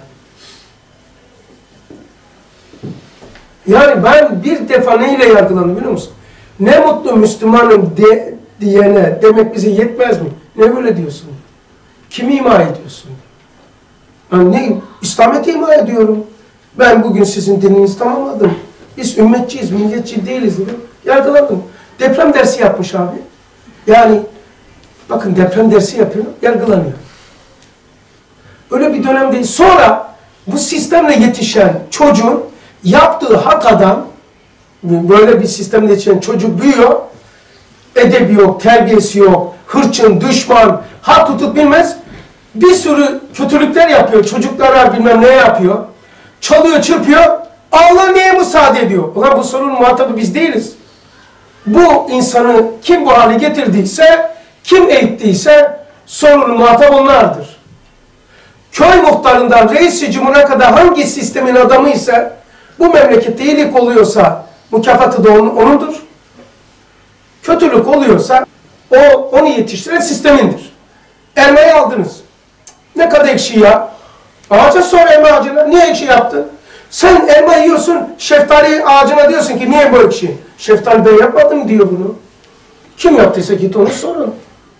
Yani ben bir defa neyle yargılandım biliyor musun? Ne mutlu Müslümanım de, diyene demek bize yetmez mi? Ne böyle diyorsun? Kimi ima ediyorsun? Ben ne? İslamiyet'i ima ediyorum. Ben bugün sizin dininizi tamamladım. Biz ümmetçiyiz, milliyetçi değiliz dedim. Yargılandım. Deprem dersi yapmış abi. Yani bakın deprem dersi yapıyor, yargılanıyor. Öyle bir dönem değil. Sonra bu sistemle yetişen çocuğun yaptığı hatadan böyle bir sistemle yetişen çocuk büyüyor. Edebi yok, terbiyesi yok, hırçın, düşman, hak tutup bilmez. Bir sürü kötülükler yapıyor. Çocuklara bilmem ne yapıyor. Çalıyor, çırpıyor. Allah niye müsaade ediyor? Ulan bu sorunun muhatabı biz değiliz. Bu insanı kim bu hale getirdiyse, kim eğittiyse sorunun muhatabı onlardır. Köy muhtarından reis-i cumhuruna kadar hangi sistemin adamıysa bu memlekette iyilik oluyorsa mükafatı da onundur. Kötülük oluyorsa o onu yetiştiren sistemindir. Elmayı aldınız. Ne kadar ekşi ya. Ağaca sor elma ağacına. Niye ekşi yaptın? Sen elma yiyorsun, şeftali ağacına diyorsun ki niye bu ekşi? Şeftali ben yapmadım diyor bunu. Kim yaptıysa git onu sorun.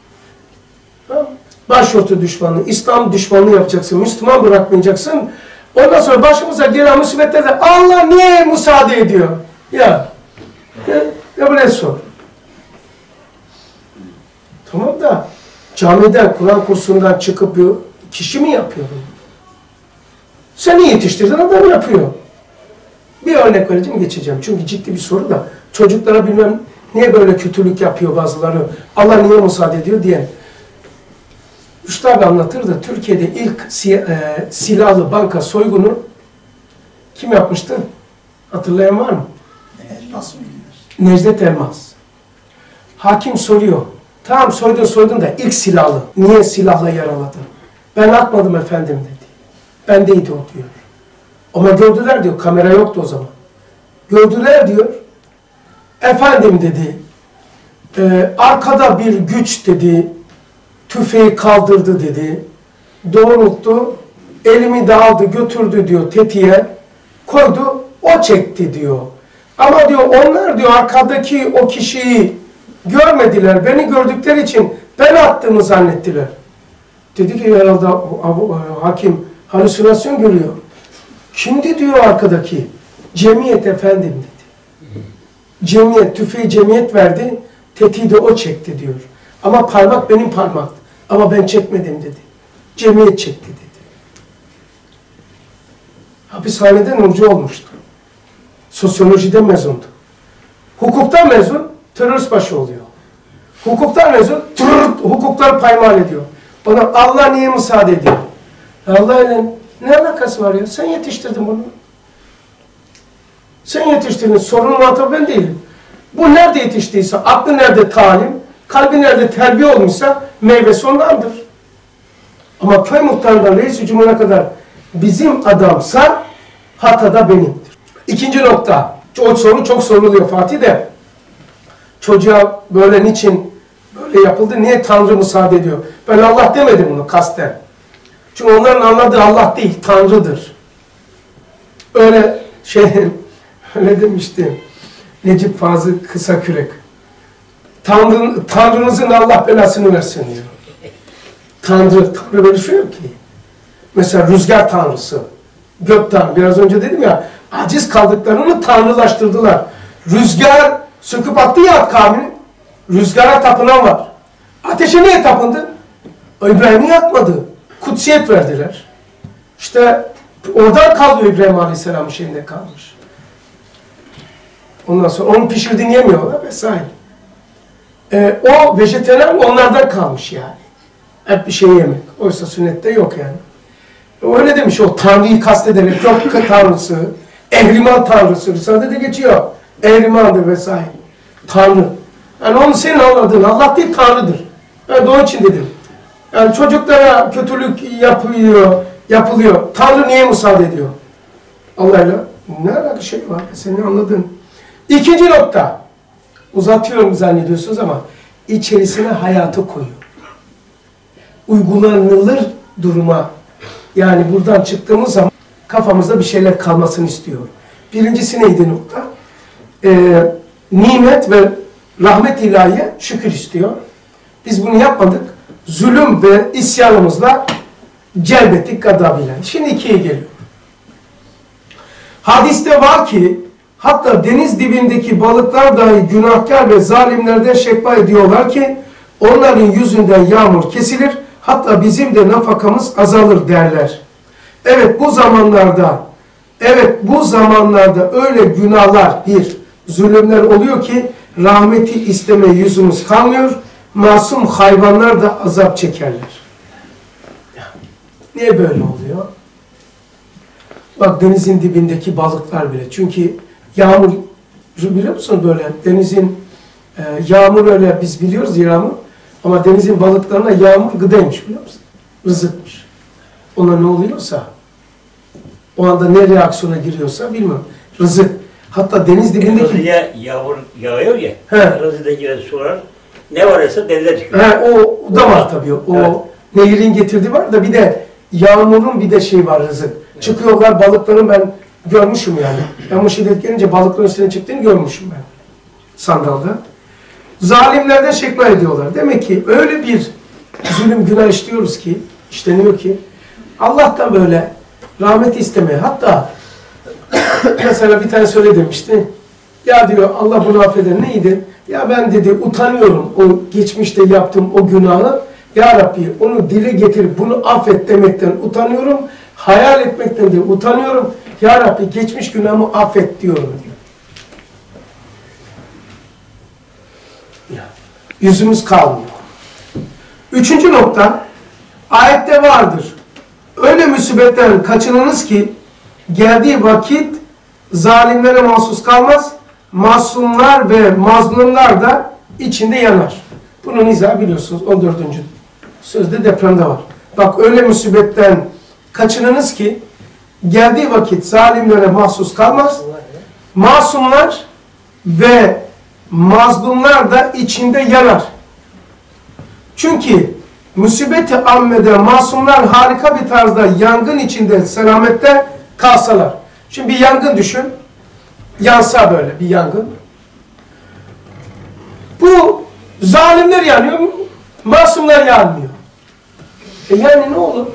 Başörtü düşmanlığı, İslam düşmanlığı yapacaksın, Müslüman bırakmayacaksın. Ondan sonra başımıza gelen musibetlerde Allah niye müsaade ediyor? Ya, ya, ya böyle sor. Tamam da camiden, Kur'an kursundan çıkıp bir kişi mi yapıyor bunu? Seni yetiştirdin adam yapıyor. Bir örnek vereceğim geçeceğim. Çünkü ciddi bir soru da çocuklara bilmem niye böyle kötülük yapıyor bazıları, Allah niye müsaade ediyor diyen. Üstad abi anlatır da Türkiye'de ilk si e, silahlı banka soygunu kim yapmıştı? Hatırlayan var mı? Elmas mı? Necdet Elmas. Hakim soruyor. Tamam soydun soydun da ilk silahlı. Niye silahla yaraladın? Ben atmadım efendim dedi. Bendeydi o diyor. Ama gördüler diyor. Kamera yoktu o zaman. Gördüler diyor. Efendim dedi. E, arkada bir güç dedi. Tüfeği kaldırdı dedi. Doğrulttu. Elimi de aldı götürdü diyor tetiğe. Koydu. O çekti diyor. Ama diyor onlar diyor arkadaki o kişiyi görmediler. Beni gördükleri için ben attığımı zannettiler. Dedi ki herhalde hakim halüsinasyon görüyor. Kimdi diyor arkadaki? Cemiyet efendim dedi. Cemiyet, tüfeği cemiyet verdi. Tetiği de o çekti diyor. Ama parmak benim parmaktı. Ama ben çekmedim dedi. Cemiyet çekti dedi. Hapishanede nurcu olmuştu. Sosyolojiden mezundu. Hukuktan mezun, terörist başı oluyor. Hukuktan mezun, tırırt, hukukları paymal ediyor. Ona Allah niye müsaade ediyor? Allah ile ne alakası var ya? Sen yetiştirdin bunu. Sen yetiştirdin. Sorunun muhatabı ben değilim. Bu nerede yetiştiyse, aklı nerede talim, kalbi nerede terbiye olmuşsa meyvesi ondandır. Ama köy muhtarından reis-i cumhuruna kadar bizim adamsa hatada benimdir. İkinci nokta. O soru çok soruluyor Fatih de. Çocuğa böyle niçin böyle yapıldı? Niye Tanrı müsaade ediyor? Ben Allah demedim bunu kasten. Çünkü onların anladığı Allah değil, Tanrı'dır. Öyle Şey, öyle demişti Necip Fazıl Kısakürek. Tanrı, Tanrınızın Allah belasını versin diyor. Tanrı, Tanrı böyle şey yok ki. Mesela rüzgar tanrısı, gök tanrı. Biraz önce dedim ya, aciz kaldıklarını tanrılaştırdılar. Rüzgar söküp attı ya Ad kavmini. Rüzgara tapınan var. Ateşe niye tapındı? İbrahim'i yakmadı. Kutsiyet verdiler. İşte oradan kalıyor İbrahim Aleyhisselam'ın şeyinde kalmış. Ondan sonra onu pişirdiğini yemiyorlar vesaire. Ee, o vejeteryan onlardan kalmış yani. Hep bir şey yemek. Oysa sünnette yok yani. Öyle demiş o Tanrı'yı kastederek, yok tanrısı, ehriman tanrısı, Risale'de de geçiyor. Ehrimandır vesaire. Tanrı. Yani onu senin anladığın Allah değil, Tanrı'dır. Ben de onun için dedim. Yani çocuklara kötülük yapılıyor, yapılıyor. Tanrı niye müsaade ediyor? Allah'la ne alaka şey var? Senin anladın. İkinci nokta. Uzatıyorum zannediyorsunuz ama içerisine hayatı koyuyor. Uygulanılır duruma. Yani buradan çıktığımız zaman kafamızda bir şeyler kalmasını istiyor. Birincisi neydi nokta? Ee, nimet ve rahmet ilahiye şükür istiyor. Biz bunu yapmadık. Zulüm ve isyanımızla celbettik gadabıyla. Şimdi ikiye geliyor. Hadiste var ki hatta deniz dibindeki balıklar dahi günahkar ve zalimlerden şekva ediyorlar ki onların yüzünden yağmur kesilir. Hatta bizim de nafakamız azalır derler. Evet bu zamanlarda evet bu zamanlarda öyle günahlar, bir zulümler oluyor ki rahmeti isteme yüzümüz kalmıyor. Masum hayvanlar da azap çekerler. Niye böyle oluyor? Bak denizin dibindeki balıklar bile. Çünkü yağmur, biliyor musun böyle denizin e, yağmur öyle biz biliyoruz yağmur. Ama denizin balıklarına yağmur gıdaymış biliyor musun? Rızıkmış. Ona ne oluyorsa, o anda ne reaksiyona giriyorsa bilmiyorum. Rızık. Hatta deniz dibindeki... Rızıya yağmur yağıyor ya, He. Rızı'da giren sular, ne varsa denize çıkıyor. He, o, o da var tabii. O Evet. nehrin getirdiği var da bir de yağmurun bir de şey var rızık. Evet. Çıkıyorlar balıkların ben görmüşüm yani. Ben bu şiddet gelince balıkların üstüne çıktığını görmüşüm ben. Sandalda. Zalimlerden şekva ediyorlar. Demek ki öyle bir zulüm günah işliyoruz ki, işleniyor ki Allah'tan böyle rahmet istemeye. Hatta mesela bir tane söyle demişti. Ya diyor Allah bunu affeder. Neydi? Ya ben dedi utanıyorum o geçmişte yaptığım o günahı. Ya Rabbi onu dile getirip bunu affet demekten utanıyorum. Hayal etmekten de utanıyorum. Ya Rabbi geçmiş günahımı affet diyorum diyor. Yüzümüz kalmıyor. Üçüncü nokta, ayette vardır. Öyle musibetten kaçınınız ki geldiği vakit zalimlere mahsus kalmaz, masumlar ve mazlumlar da içinde yanar. Bunun izahı biliyorsunuz on dördüncü sözde depremde var. Bak öyle musibetten kaçınınız ki geldiği vakit zalimlere mahsus kalmaz, masumlar ve mazlumlar da içinde yanar. Çünkü musibeti ammede masumlar harika bir tarzda yangın içinde selamette kalsalar. Şimdi bir yangın düşün. Yansa böyle bir yangın. Bu zalimler yanıyor, masumlar yanmıyor. E yani ne olur?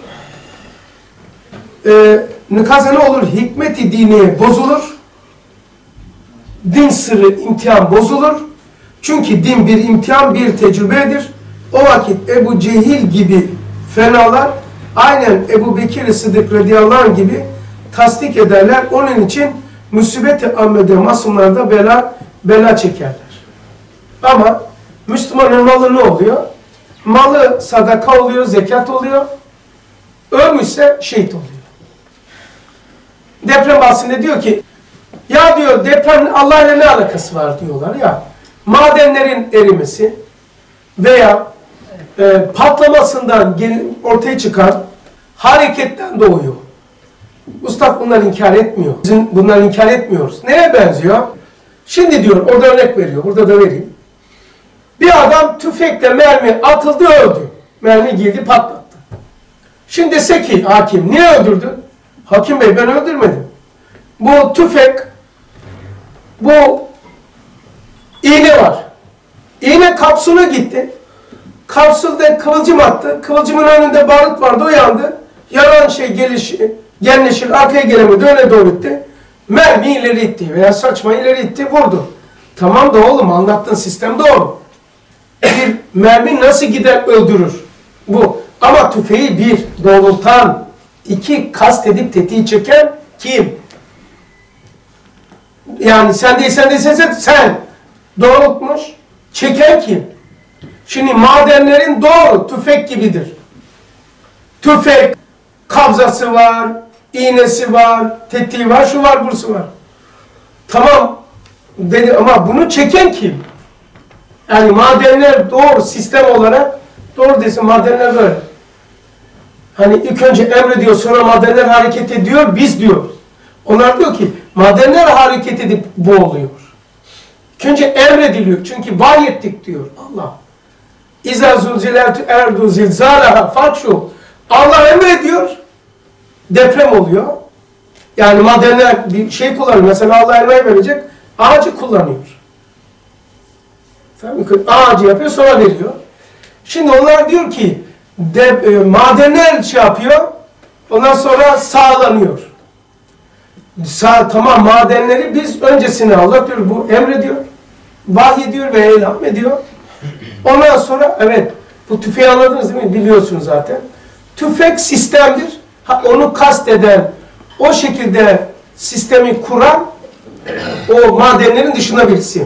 E, nikaze ne olur? Hikmet-i diniye bozulur. Din sırrı imtihan bozulur. Çünkü din bir imtihan, bir tecrübedir. O vakit Ebu Cehil gibi fenalar aynen Ebu Bekir Sıddık radıyallahu anh gibi tasdik ederler. Onun için musibet-i ammede masumlarda bela, bela çekerler. Ama Müslümanın malı ne oluyor? Malı sadaka oluyor, zekat oluyor. Ölmüşse şehit oluyor. Deprem bahsinde diyor ki ya diyor deprem Allah ile ne alakası var diyorlar ya. Madenlerin erimesi veya e, patlamasından gel, ortaya çıkan hareketten doğuyor. Ustad bunları inkar etmiyor. Bizim bunları inkar etmiyoruz. Neye benziyor? Şimdi diyor, orada örnek veriyor. Burada da vereyim. Bir adam tüfekle mermi atıldı, öldü. Mermi girdi, patlattı. Şimdi dese ki hakim, niye öldürdün? Hakim bey ben öldürmedim. bu tüfek, bu iğne var. İğne kapsula gitti. Kapsülde kıvılcım attı. Kıvılcımın önünde barut vardı, o yandı. Yanan şey geliş, genleşir, arkaya gelemedi, öne doğru itti. Mermi ileri itti veya saçma ileri itti, vurdu. Tamam da oğlum, anlattığın sistem doğru. Bir mermi nasıl gider öldürür? Bu. Ama tüfeği bir, doğrultan, iki, kast edip tetiği çeken kim? Yani sen değil, sen değil, sen, sen, sen. Doğrultmuş, çeken kim? Şimdi madenlerin doğru, tüfek gibidir. Tüfek, kabzası var, iğnesi var, tetiği var, şu var, burası var. Tamam dedi ama bunu çeken kim? Yani madenler doğru, sistem olarak doğru desin, madenler böyle. Hani ilk önce emrediyor, sonra madenler hareket ediyor, biz diyor. Onlar diyor ki, madenler hareket edip boğuluyor. İlk önce emrediliyor, çünkü vahyettik diyor Allah. İzâ zulziletü erdu zilzâlaha, fark şu. Allah emrediyor, deprem oluyor. Yani madenler bir şey kullanıyor. Mesela Allah elmayı verecek, ağacı kullanıyor. Tamam, ağacı yapıyor, sonra veriyor. Şimdi onlar diyor ki, de, e, madenler şey yapıyor, ondan sonra sağlanıyor. Sağ, tamam, madenleri biz öncesine Allah diyor, bu emrediyor, vahyediyor ve ilham ediyor. Ondan sonra, evet, bu tüfeği anladınız değil mi? Biliyorsunuz zaten. Tüfek sistemdir. Ha, onu kasteden, o şekilde sistemi kuran, o madenlerin dışında birisi.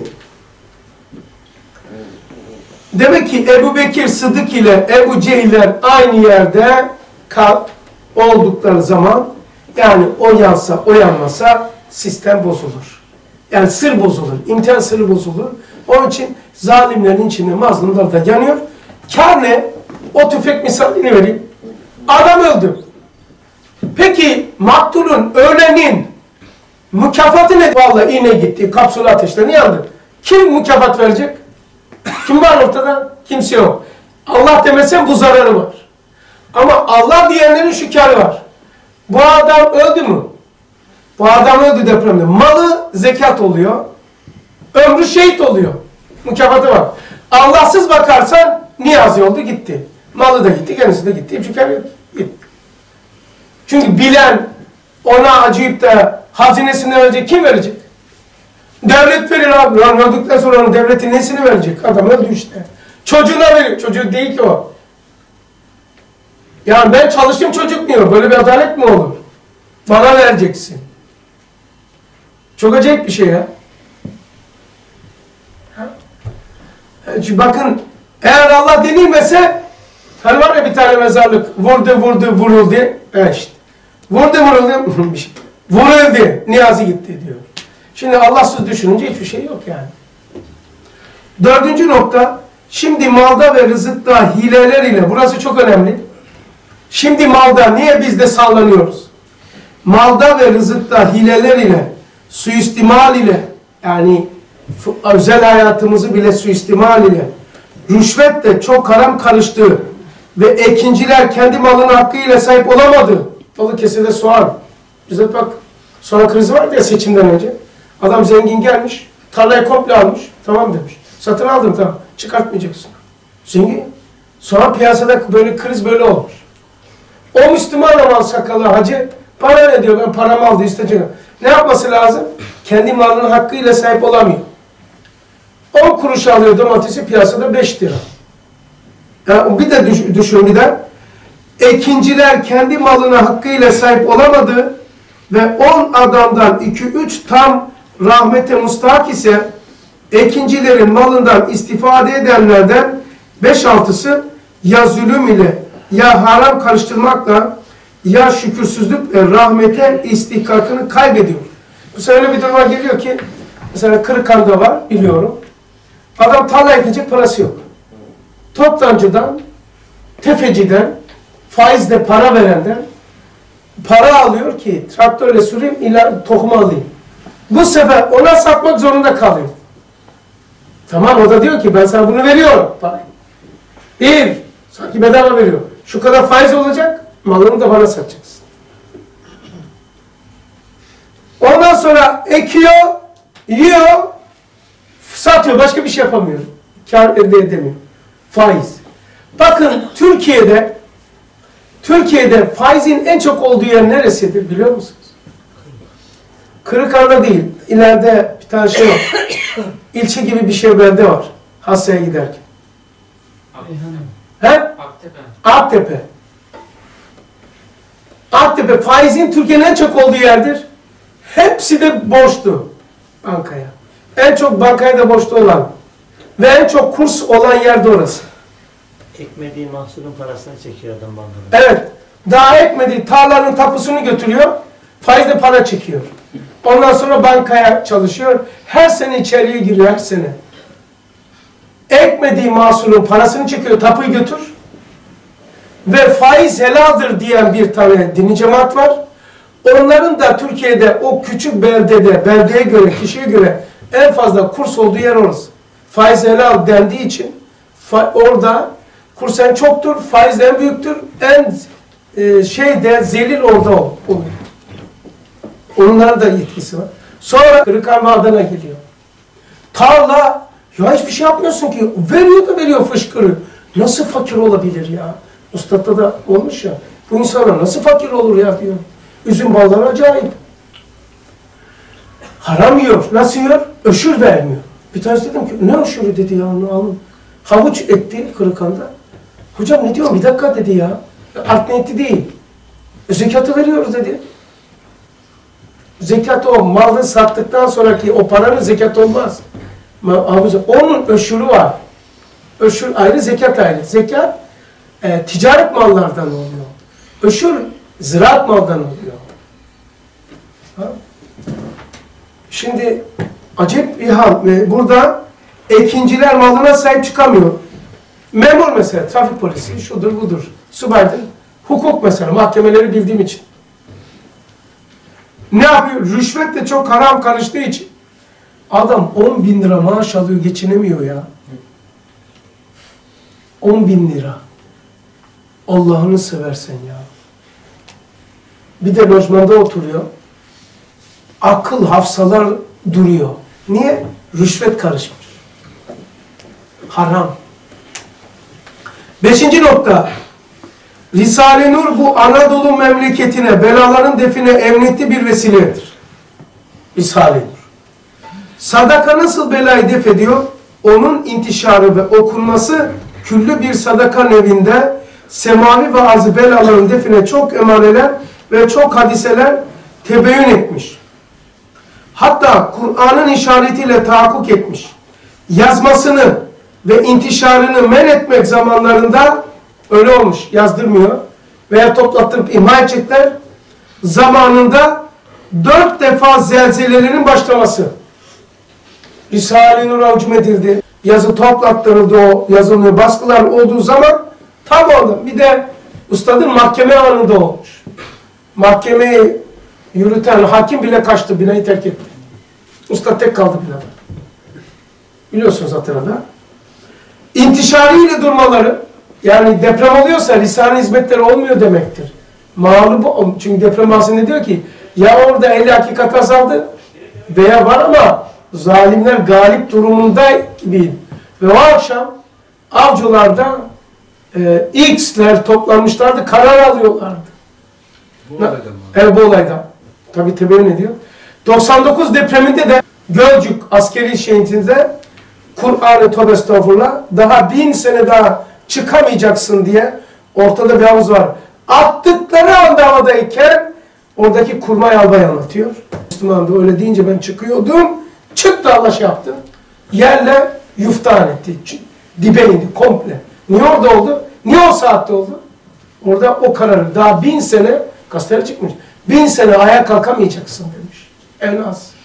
Demek ki Ebu Bekir Sıddık ile Ebu Cehiller aynı yerde kal oldukları zaman, yani o yansa, o yanmasa sistem bozulur. Yani sır bozulur, imtihan sırrı bozulur. Onun için zalimlerin içinde mazlumlar da yanıyor. Kâr ne? O tüfek misalini vereyim. Adam öldü. Peki maktulun, ölenin mükafatı ne? Vallahi iğne gitti, kapsül ateşlerini yandı. Kim mükafat verecek? Kim var ortada? Kimse yok. Allah demesen bu zararı var. Ama Allah diyenlerin şu kârı var. Bu adam öldü mü? Bu adam öldü depremde. Malı zekat oluyor. Ömrü şehit oluyor. Mükafatı var. Allahsız bakarsan niyazi oldu, gitti. Malı da gitti, kendisi de gitti. Çünkü gitti. Çünkü bilen, ona acıyıp da hazinesini verecek, kim verecek? Devlet verir abi. Lan öldükten sonra onun devletin nesini verecek? Adam öldü işte. Çocuğuna veriyor. Çocuğu değil ki o. Yani ben çalıştım, çocuk diyor. Böyle bir adalet mi olur? Bana vereceksin. Çok acayip bir şey ya. Çünkü bakın, eğer Allah denilmese, hani var ya bir tane mezarlık, vurdu vurdu vuruldu, evet işte. Vurdu vuruldu, vuruldu, niyazi gitti diyor. Şimdi Allahsız düşününce hiçbir şey yok yani. Dördüncü nokta, şimdi malda ve rızıkta hileler ile, burası çok önemli. Şimdi malda, niye biz de sallanıyoruz? Malda ve rızıkta hileler ile, suistimal ile, yani özel hayatımızı bile suistimal ile, rüşvetle çok haram karıştığı ve ekinciler kendi malının hakkıyla sahip olamadı. Balıkesir'de soğan. Bize bak, soğan krizi vardı ya seçimden önce. Adam zengin gelmiş, tarlayı komple almış. Tamam demiş. Satın aldım, tamam. Çıkartmayacaksın. Zengin. Soğan piyasada böyle kriz böyle olmuş. O Müslüman aman sakalı hacı, para ne diyor, ben paramı aldı isteyeceğim. Ne yapması lazım? Kendi malının hakkıyla sahip olamıyor. on kuruş alıyor domatesi, piyasada beş lira. Yani bir de düş, düşün bir de. Ekinciler kendi malına hakkıyla sahip olamadı ve on adamdan iki üç tam rahmete mustahak ise ekincilerin malından istifade edenlerden beş altısı ya zulüm ile ya haram karıştırmakla ya şükürsüzlükle rahmete istihkakını kaybediyor. Bu sefer öyle bir duruma geliyor ki, mesela Kırıkhan'da var, biliyorum. Adam tarla ekecek parası yok. Toptancıdan, tefeciden, faizle para verenden para alıyor ki traktörle süreyim, ila tohumu alayım. Bu sefer ona satmak zorunda kalıyor. Tamam, o da diyor ki ben sana bunu veriyorum. Bir, sanki bedava veriyor. Şu kadar faiz olacak, malını da bana satacaksın. Ondan sonra ekiyor, yiyor, satıyor. Başka bir şey yapamıyor. Kar elde edemiyor. Faiz. Bakın Türkiye'de Türkiye'de faizin en çok olduğu yer neresidir biliyor musunuz? Kırıkhan'da değil. İleride bir tane şey var. İlçe gibi bir şey belde var. Hassa'ya giderken. He? Aktepe. Aktepe. Aktepe faizin Türkiye'nin en çok olduğu yerdir. Hepsi de borçlu bankaya. En çok bankaya da borçlu olan ve en çok kurs olan yer de orası. Ekmediği mahsulün parasını çekiyor adam bankadan. Evet. Daha ekmediği tarlanın tapusunu götürüyor. Faizle para çekiyor. Ondan sonra bankaya çalışıyor. Her sene içeriye giriyor her sene. Ekmediği mahsulün parasını çekiyor. Tapuyu götür. Ve faiz helaldir diyen bir tane dini cemaat var. Onların da Türkiye'de o küçük beldede, beldeye göre, kişiye göre en fazla kurs olduğu yer orası. Faiz helal dendiği için orada kurs en çoktur, faiz en büyüktür, en e, şeyde zelil orada oluyor. Onların da yetkisi var. Sonra Kırıkhan ve Adana geliyor. Tarla, ya hiçbir şey yapmıyorsun ki. Veriyor da veriyor fışkırıyor. Nasıl fakir olabilir ya? Ustad'da da olmuş ya. Bu insanlar nasıl fakir olur ya diyor. Üzüm balları acayip. Haram yiyor. Nasıl yiyor? Öşür vermiyor. Bir tanesi dedim ki ne öşürü dedi ya onu alın. Havuç ekti Kırıkhan'da. Hocam ne diyorsun bir dakika dedi ya. Art niyeti değil. E, zekatı veriyoruz dedi. Zekat o malı sattıktan sonraki o paranın zekat olmaz. Onun öşürü var. Öşür ayrı, zekat ayrı. Zekat e, ticaret mallardan oluyor. Öşür ziraat maldan oluyor. Ha? Şimdi acayip bir hal. Burada ekinciler malına sahip çıkamıyor. Memur mesela, trafik polisi, şudur budur, subaydır. Hukuk mesela, mahkemeleri bildiğim için. Ne yapıyor? Rüşvet de çok haram karıştığı için. Adam on bin lira maaş alıyor, geçinemiyor ya. on bin lira. Allah'ını seversen ya. Bir de lojmanda oturuyor. Akıl hafsalar duruyor. Niye? Rüşvet karışmış. Haram. Beşinci nokta. Risale-i Nur bu Anadolu memleketine, belaların define emniyetli bir vesiledir. Risale-i Nur. Sadaka nasıl belayı def ediyor? Onun intişarı ve okunması küllü bir sadaka nevinde semavi ve arzı belaların define çok emaneler ve çok hadiseler tebeyyün etmiş. Hatta Kur'an'ın işaretiyle tahakkuk etmiş. Yazmasını ve intişarını men etmek zamanlarında öyle olmuş, yazdırmıyor. Veya toplattırıp imha edecekler. Zamanında dört defa zelzelelerin başlaması. Risale-i Nur avcum edildi. Yazı toplattırıldı, o yazılı baskılar olduğu zaman tam orada. Bir de ustadın mahkeme anında olmuş. Mahkemeyi yürüten hakim bile kaçtı, binayı terk etti. Usta tek kaldı binada. Biliyorsunuz hatırada. İntişariyle durmaları, yani deprem oluyorsa Risale hizmetleri olmuyor demektir. Mağlubu, çünkü deprem bahsinde diyor ki, ya orada ehli hakikat azaldı veya var ama zalimler galip durumunda gibi. Ve o akşam avcılarda e, X'ler toplanmışlardı, karar alıyorlardı. Bu olayda mı? Evet, bu olayda. Tabi tebeyyün ediyor. doksan dokuz depreminde de Gölcük askeri şehitinde Kur'an-ı Tövbe Estağfurullah daha bin sene daha çıkamayacaksın diye ortada bir havuz var. Attıkları anda havadayken oradaki kurmay albay anlatıyor. Müslüman da öyle deyince ben çıkıyordum. Çıktı Allah şey yaptı. Yerle yuftan etti. Dibe indi komple. Niye orada oldu? Niye o saatte oldu? Orada o kararı daha bin sene gazetelere çıkmış. Bin sene ayağa kalkamayacaksın demiş. En az.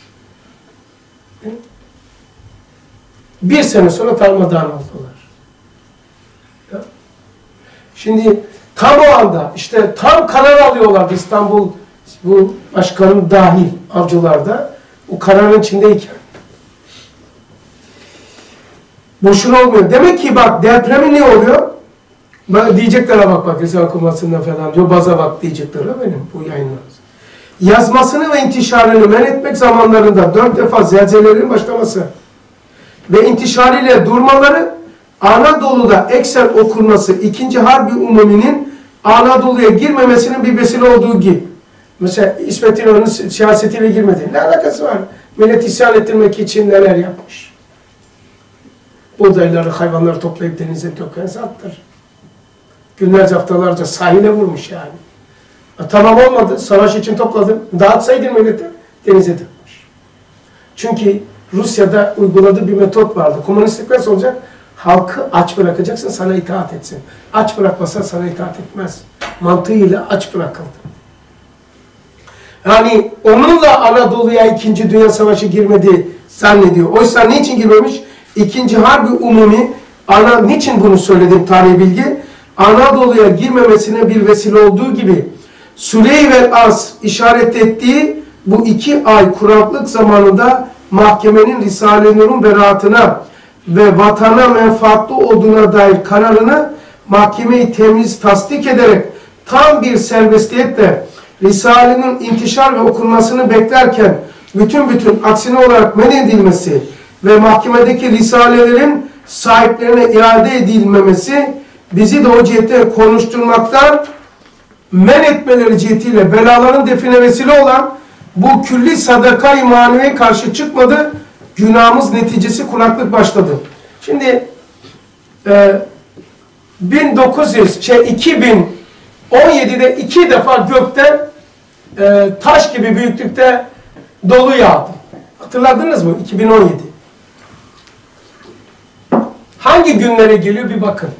Bir sene sonra darmadağın oldular. Ya. Şimdi tam o anda işte tam karar alıyorlardı İstanbul bu başkanın dahil avcılarda. O kararın içindeyken. Boşuna olmuyor. Demek ki bak depremi ne oluyor? Diyecekler bak bak Risale okumasında falan diyor. Baza bak diyecekler benim bu yayınlarımız. yazmasını ve intişarını men etmek zamanlarında dört defa zelzelelerin başlaması ve intişarıyla durmaları, Anadolu'da ekser okunması ikinci Harbi Umumi'nin Anadolu'ya girmemesinin bir vesile olduğu gibi. Mesela İsmet İnönü'nün siyasetiyle girmedi. Ne alakası var? Millet isyan ettirmek için neler yapmış? Buğdayları, hayvanları toplayıp denize döken zattır. Günlerce, haftalarca sahile vurmuş yani. E, tamam olmadı, savaş için topladım. Dağıtsaydın milleti, denize dökmüş. Çünkü Rusya'da uyguladığı bir metot vardı. Komünistlik nasıl olacak? Halkı aç bırakacaksın, sana itaat etsin. Aç bırakmasa sana itaat etmez. Mantığıyla aç bırakıldı. Yani onunla Anadolu'ya İkinci Dünya Savaşı girmedi zannediyor. Oysa niçin girmemiş? İkinci Harbi Umumi, ana, niçin bunu söyledim tarih bilgi? Anadolu'ya girmemesine bir vesile olduğu gibi Süleyh ve As işaret ettiği bu iki ay kuraklık zamanında mahkemenin Risale-i Nur'un beraatına ve vatana menfaatli olduğuna dair kararını mahkeme-i temiz tasdik ederek tam bir serbestiyetle Risale'nin intişar ve okunmasını beklerken bütün bütün aksine olarak men edilmesi ve mahkemedeki risalelerin sahiplerine iade edilmemesi bizi de o cihette konuşturmaktan, men etmeleri cihetiyle belaların define vesile olan bu külli sadaka-i maneviye karşı çıkmadı, günahımız neticesi kuraklık başladı. Şimdi e, bin dokuz yüz, şey, iki bin on yedi'de iki defa gökten e, taş gibi büyüklükte dolu yağdı. Hatırladınız mı? iki bin on yedi. Hangi günlere geliyor bir bakın.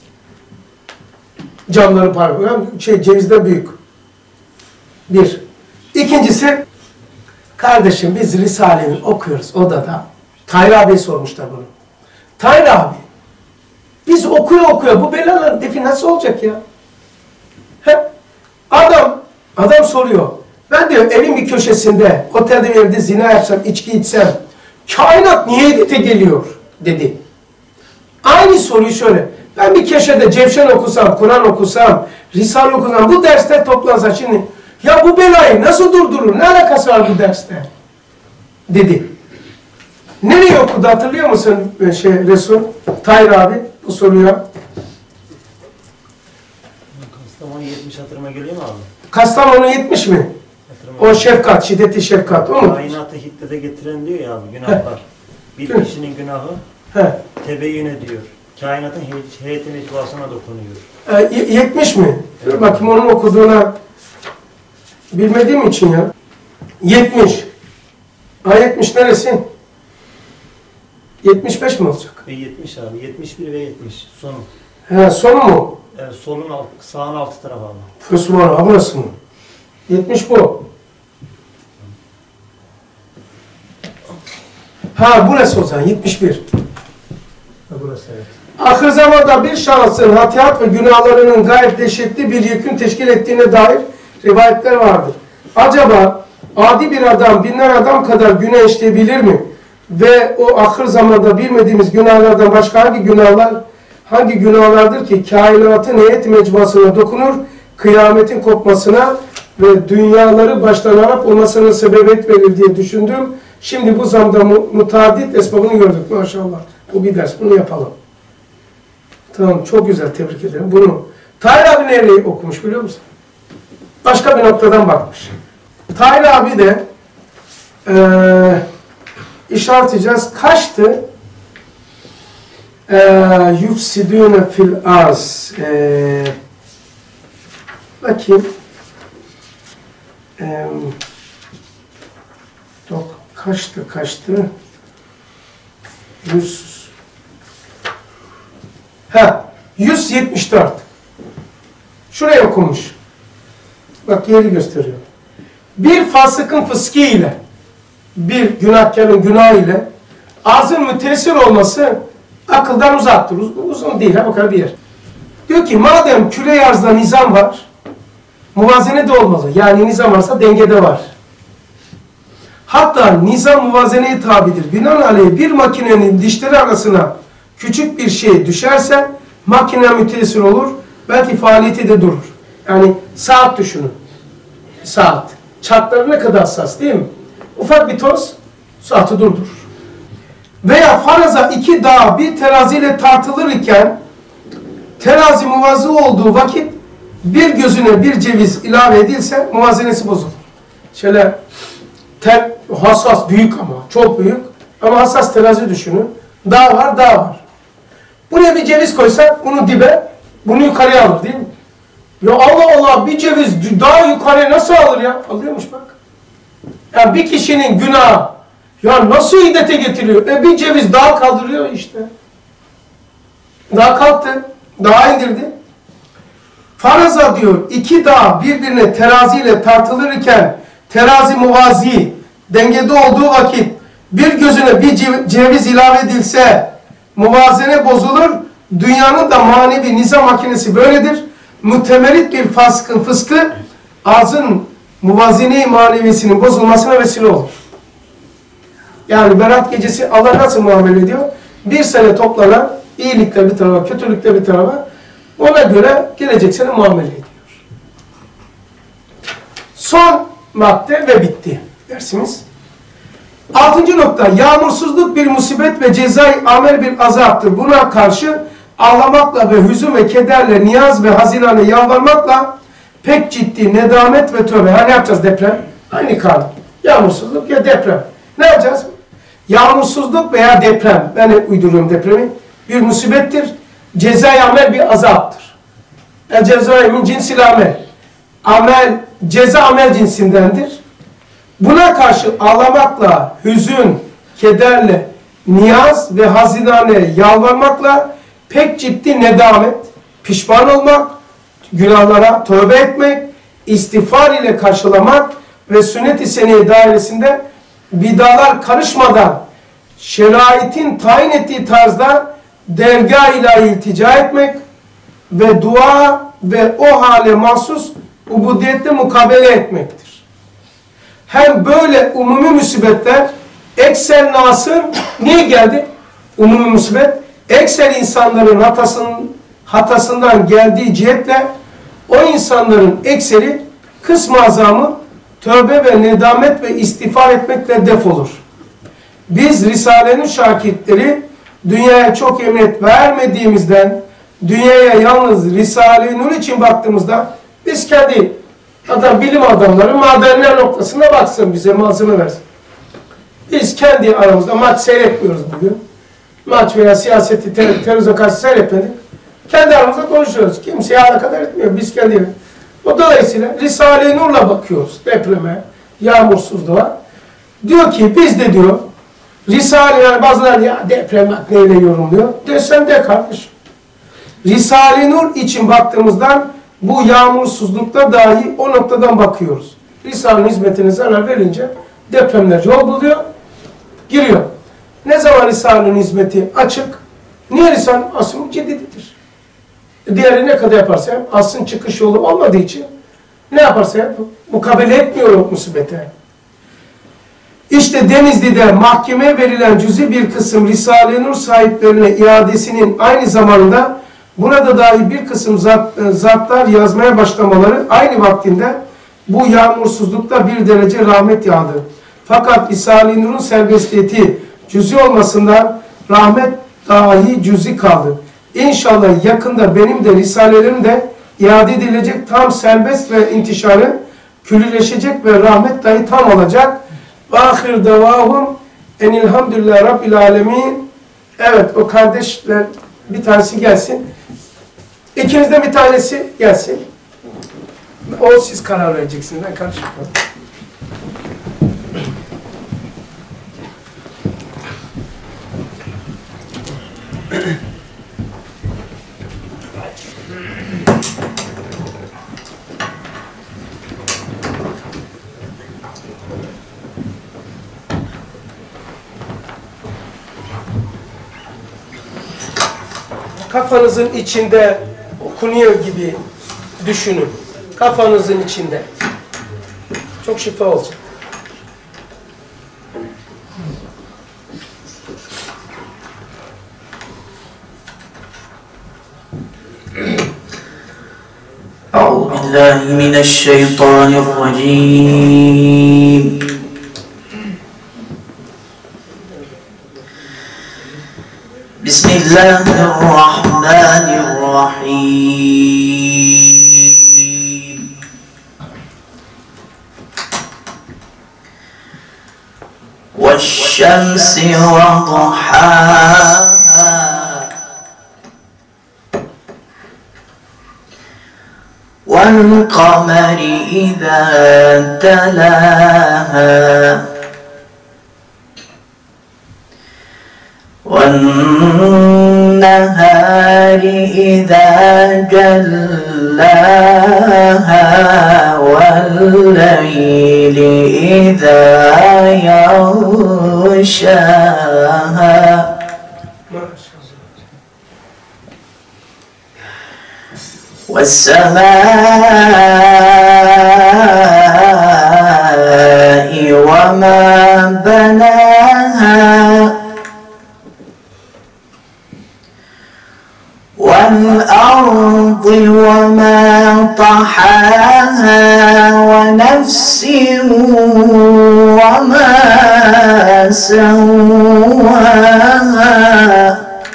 Camları parlıyor. Şey, cevizden büyük. Bir. İkincisi, kardeşim biz Risale'yi okuyoruz odada. Tahir abi sormuşlar bunu. Tahir abi, biz okuyor okuyor bu belaların defi nasıl olacak ya? He? Adam, adam soruyor. Ben diyor evin bir köşesinde, otelde bir yerde zina yapsam, içki içsem, kainat niye edite geliyor dedi. Aynı soruyu şöyle. Ben bir köşede Cevşen okusam, Kur'an okusam, Risale okusam, bu derste toplansa şimdi, ya bu belayı nasıl durdurur? Ne alakası var bu derste? Dedi. Nereye okudu hatırlıyor musun şey, Resul? Tahir abi bu soruya. Kastamonu yetmiş hatırıma geliyor mu abi? Kastamonu yetmiş mi? Hatırıma O şefkat, şiddeti şefkat. O mu? Kainatı hiddete getiren diyor ya abi günahlar. Bir kişinin günahı He. tebeyyün ediyor. Kainatın he heyetin icvasına dokunuyor. E, yetmiş mi? Dur bakayım onun okuduğuna bilmediğim için ya. yetmiş. Ha yetmiş neresi? yetmiş beş mi olacak? Ve yetmiş abi. yetmiş bir ve yetmiş. Sonu. He, sonu mu? Evet, solun alt, sağın altı tarafı abi. Fısman, ha burası mı? yetmiş bu. Ha burası o zaman, yetmiş bir. Ha, burası evet. Ahir zamanda bir şahsın hatiyat ve günahlarının gayet dehşetli bir yükün teşkil ettiğine dair rivayetler vardır. Acaba adi bir adam binler adam kadar günah işleyebilir mi? Ve o ahir zamanda bilmediğimiz günahlardan başka hangi günahlar, hangi günahlardır ki kainatın heyet mecmuasına dokunur, kıyametin kopmasına ve dünyaları baştan harap olmasına sebebiyet verir diye düşündüm. Şimdi bu zamda mutadit esbabını gördük maşallah. Bu bir ders, bunu yapalım. Tamam, çok güzel, tebrik ederim. Bunu Tahir abi nereyi okumuş biliyor musun? Başka bir noktadan bakmış. Tahir abi de ee, işaret edeceğiz. Kaçtı? Yufsidûne fil arz. Bakayım. Ee, Dok, kaçtı, kaçtı? Yüz. Ha, yüz yetmiş dört. Şuraya okumuş. Bak yeri gösteriyor. Bir fasıkın fıskı ile, bir günahkarın günahı ile ağzın mütesir olması akıldan uzaktır. Uz uzun değil, ha o kadar bir yer. Diyor ki madem küre arzda nizam var, muvazene de olmalı. Yani nizam varsa dengede var. Hatta nizam muvazeneye tabidir. Binaenaleyh bir makinenin dişleri arasına küçük bir şey düşerse makine müteessir olur. Belki faaliyeti de durur. Yani saat düşünün. Saat. Çarkları ne kadar hassas değil mi? Ufak bir toz saati durdurur. Veya faraza iki dağ bir teraziyle tartılırken terazi muvazı olduğu vakit bir gözüne bir ceviz ilave edilse muvazenesi bozulur. Şöyle ter, hassas, büyük ama çok büyük ama hassas terazi düşünün. Dağ var, dağ var. Buraya bir ceviz koysak bunu dibe, bunu yukarıya alır değil mi? Ya Allah Allah, bir ceviz daha yukarıya nasıl alır ya? Alıyormuş bak. Yani bir kişinin günahı ya nasıl iddete getiriyor? E bir ceviz daha kaldırıyor işte. Daha kalktı, daha indirdi. Faraza diyor, iki dağ birbirine teraziyle tartılırken terazi muvazi dengede olduğu vakit bir gözüne bir ceviz ilave edilse muvazene bozulur. Dünyanın da manevi nizam makinesi böyledir. Mütemerit bir fıskın fıskı arzın muvazene-i manevisinin bozulmasına vesile olur. Yani Berat gecesi Allah nasıl muamele ediyor? Bir sene toplanan iyilikle bir tarafa, kötülükle bir tarafa, ona göre gelecek sene muamele ediyor. Son madde ve bitti dersimiz. Altıncı nokta, yağmursuzluk bir musibet ve cezai amel bir azaptır. Buna karşı ağlamakla ve hüzün ve kederle, niyaz ve hazinane yalvarmakla pek ciddi nedamet ve tövbe. Ha ne yapacağız deprem? Aynı kanun. Yağmursuzluk ya deprem. Ne yapacağız? Yağmursuzluk veya deprem, ben uyduruyorum depremi, bir musibettir. Cezai amel bir azaptır. El cezai min cinsil amel. Amel, ceza amel cinsindendir. Buna karşı ağlamakla, hüzün, kederle, niyaz ve hazinane yalvarmakla pek ciddi nedamet, pişman olmak, günahlara tövbe etmek, istiğfar ile karşılamak ve sünnet-i seniye dairesinde bidalar karışmadan şeraitin tayin ettiği tarzda dergâh ilahi iltica etmek ve dua ve o hale mahsus ubudiyette mukabele etmektir. Hem böyle umumi musibetler ekser nasın niye geldi? Umumi musibet ekser insanların hatasının, hatasından geldiği cihetle o insanların ekseri kısmı azamı tövbe ve nedamet ve istiğfar etmekle def olur. Biz Risale-i Nur şakirtleri dünyaya çok emniyet vermediğimizden dünyaya yalnız Risale-i Nur için baktığımızda biz kendi adam, bilim adamları madenler noktasına baksın, bize malzeme versin. Biz kendi aramızda maç seyretmiyoruz bugün. Maç veya siyaseti, ter terörize karşı seyretmedik. Kendi aramızda konuşuyoruz. Kimseye alakadar etmiyor. Biz kendi. O dolayısıyla Risale-i Nur'la bakıyoruz depreme, yağmursuzluğa. Diyor ki biz de diyor Risale, yani bazıları ya deprem bak neyle yorumluyor. Desem de kardeşim. Risale-i Nur için baktığımızdan bu yağmursuzlukta dahi o noktadan bakıyoruz. Risale'nin hizmetine zarar verince depremler yol buluyor, giriyor. Ne zaman Risale'nin hizmeti açık? Niye Risale'nin aslı ciddidir? Diğeri ne kadar yaparsa yap, aslın çıkış yolu olmadığı için ne yaparsa yap, mukabele etmiyor o musibete. İşte Denizli'de mahkemeye verilen cüzi bir kısım Risale-i Nur sahiplerine iadesinin aynı zamanda burada dahi bir kısım zat, zatlar yazmaya başlamaları aynı vaktinde bu yağmursuzlukta bir derece rahmet yağdı. Fakat Risale-i Nur'un serbestiyeti cüzi olmasından rahmet dahi cüzi kaldı. İnşallah yakında benim de Risalelerim de iade edilecek, tam serbest ve intişarı küllileşecek ve rahmet dahi tam olacak. Ahir davahum enilhamdülillah rabbil alemin. Evet, o kardeşler bir tanesi gelsin. İkinizde bir tanesi gelsin. O siz karar vereceksiniz. Ben karışmam. Kafanızın içinde okunuyor gibi düşünün. Kafanızın içinde. Çok şifa olacak. Allah بالله من الشيطان الرجيم. بسم الله الرحمن الرحيم. والشمس وضحاها والقمر إذا تلاها والنهار إذا جلاها والليل إذا يغشاها والسماء وما بناها والأرض وما طحاها ونفس وما سواها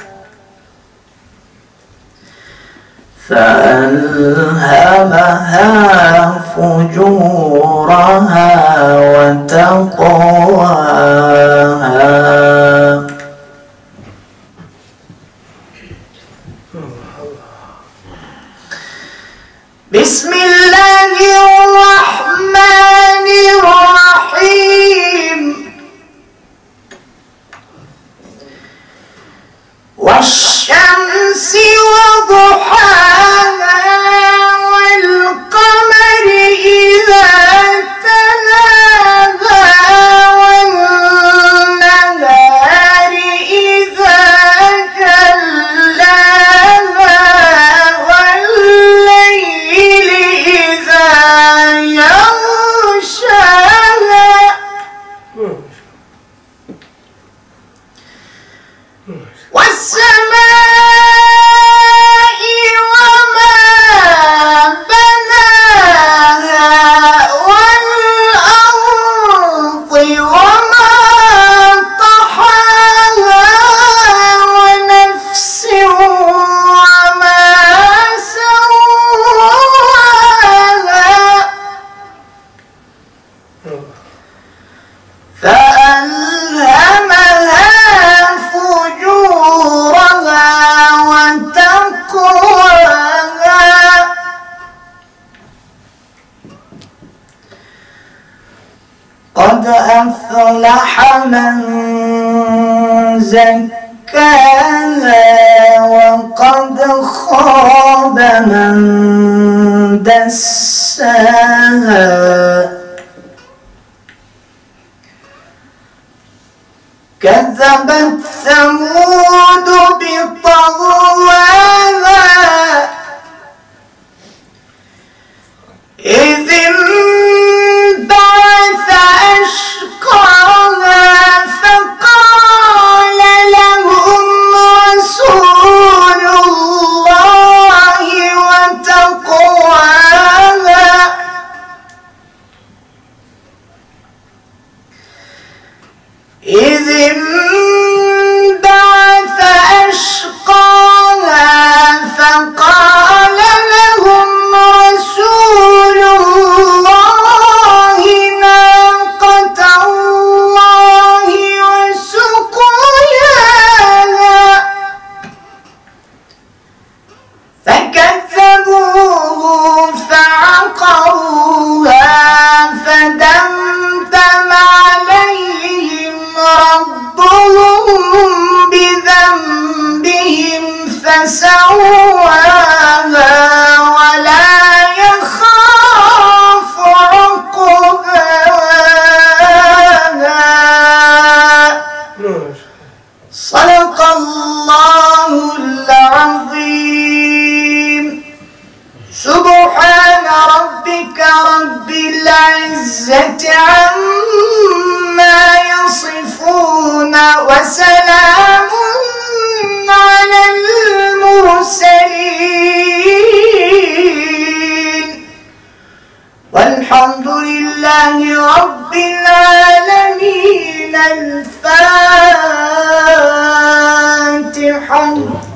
فألهمها فجورها وتقواها. بسم الله الرحمن الرحيم. والشمس وضحاها والقمر إذا تلاها والنهار إذا جلاها والليل إذا يغشاها والسماء وما بناها والأرض وما طحاها ونفس وما سواها فألهمها فجورها وتقواها. قد أفلح من زكاها وقد خاب من دساها. كذبت ثمود بطغواها إذ انبعث أشقاها فقال لهم رسول الله وتقواها إذ انبعث أشقاها فقال لهم رسول الله ناقة الله وسقياها فكذبوه فعقروها فدمدم عليهم ربهم بذنبهم فسواها ولا يخاف عقباها. صدق الله العظيم. سبحان ربك رب العزة عما يصفون وسلام على المرسلين Elhamdülillahi Rabbil alemin. El Fatiha.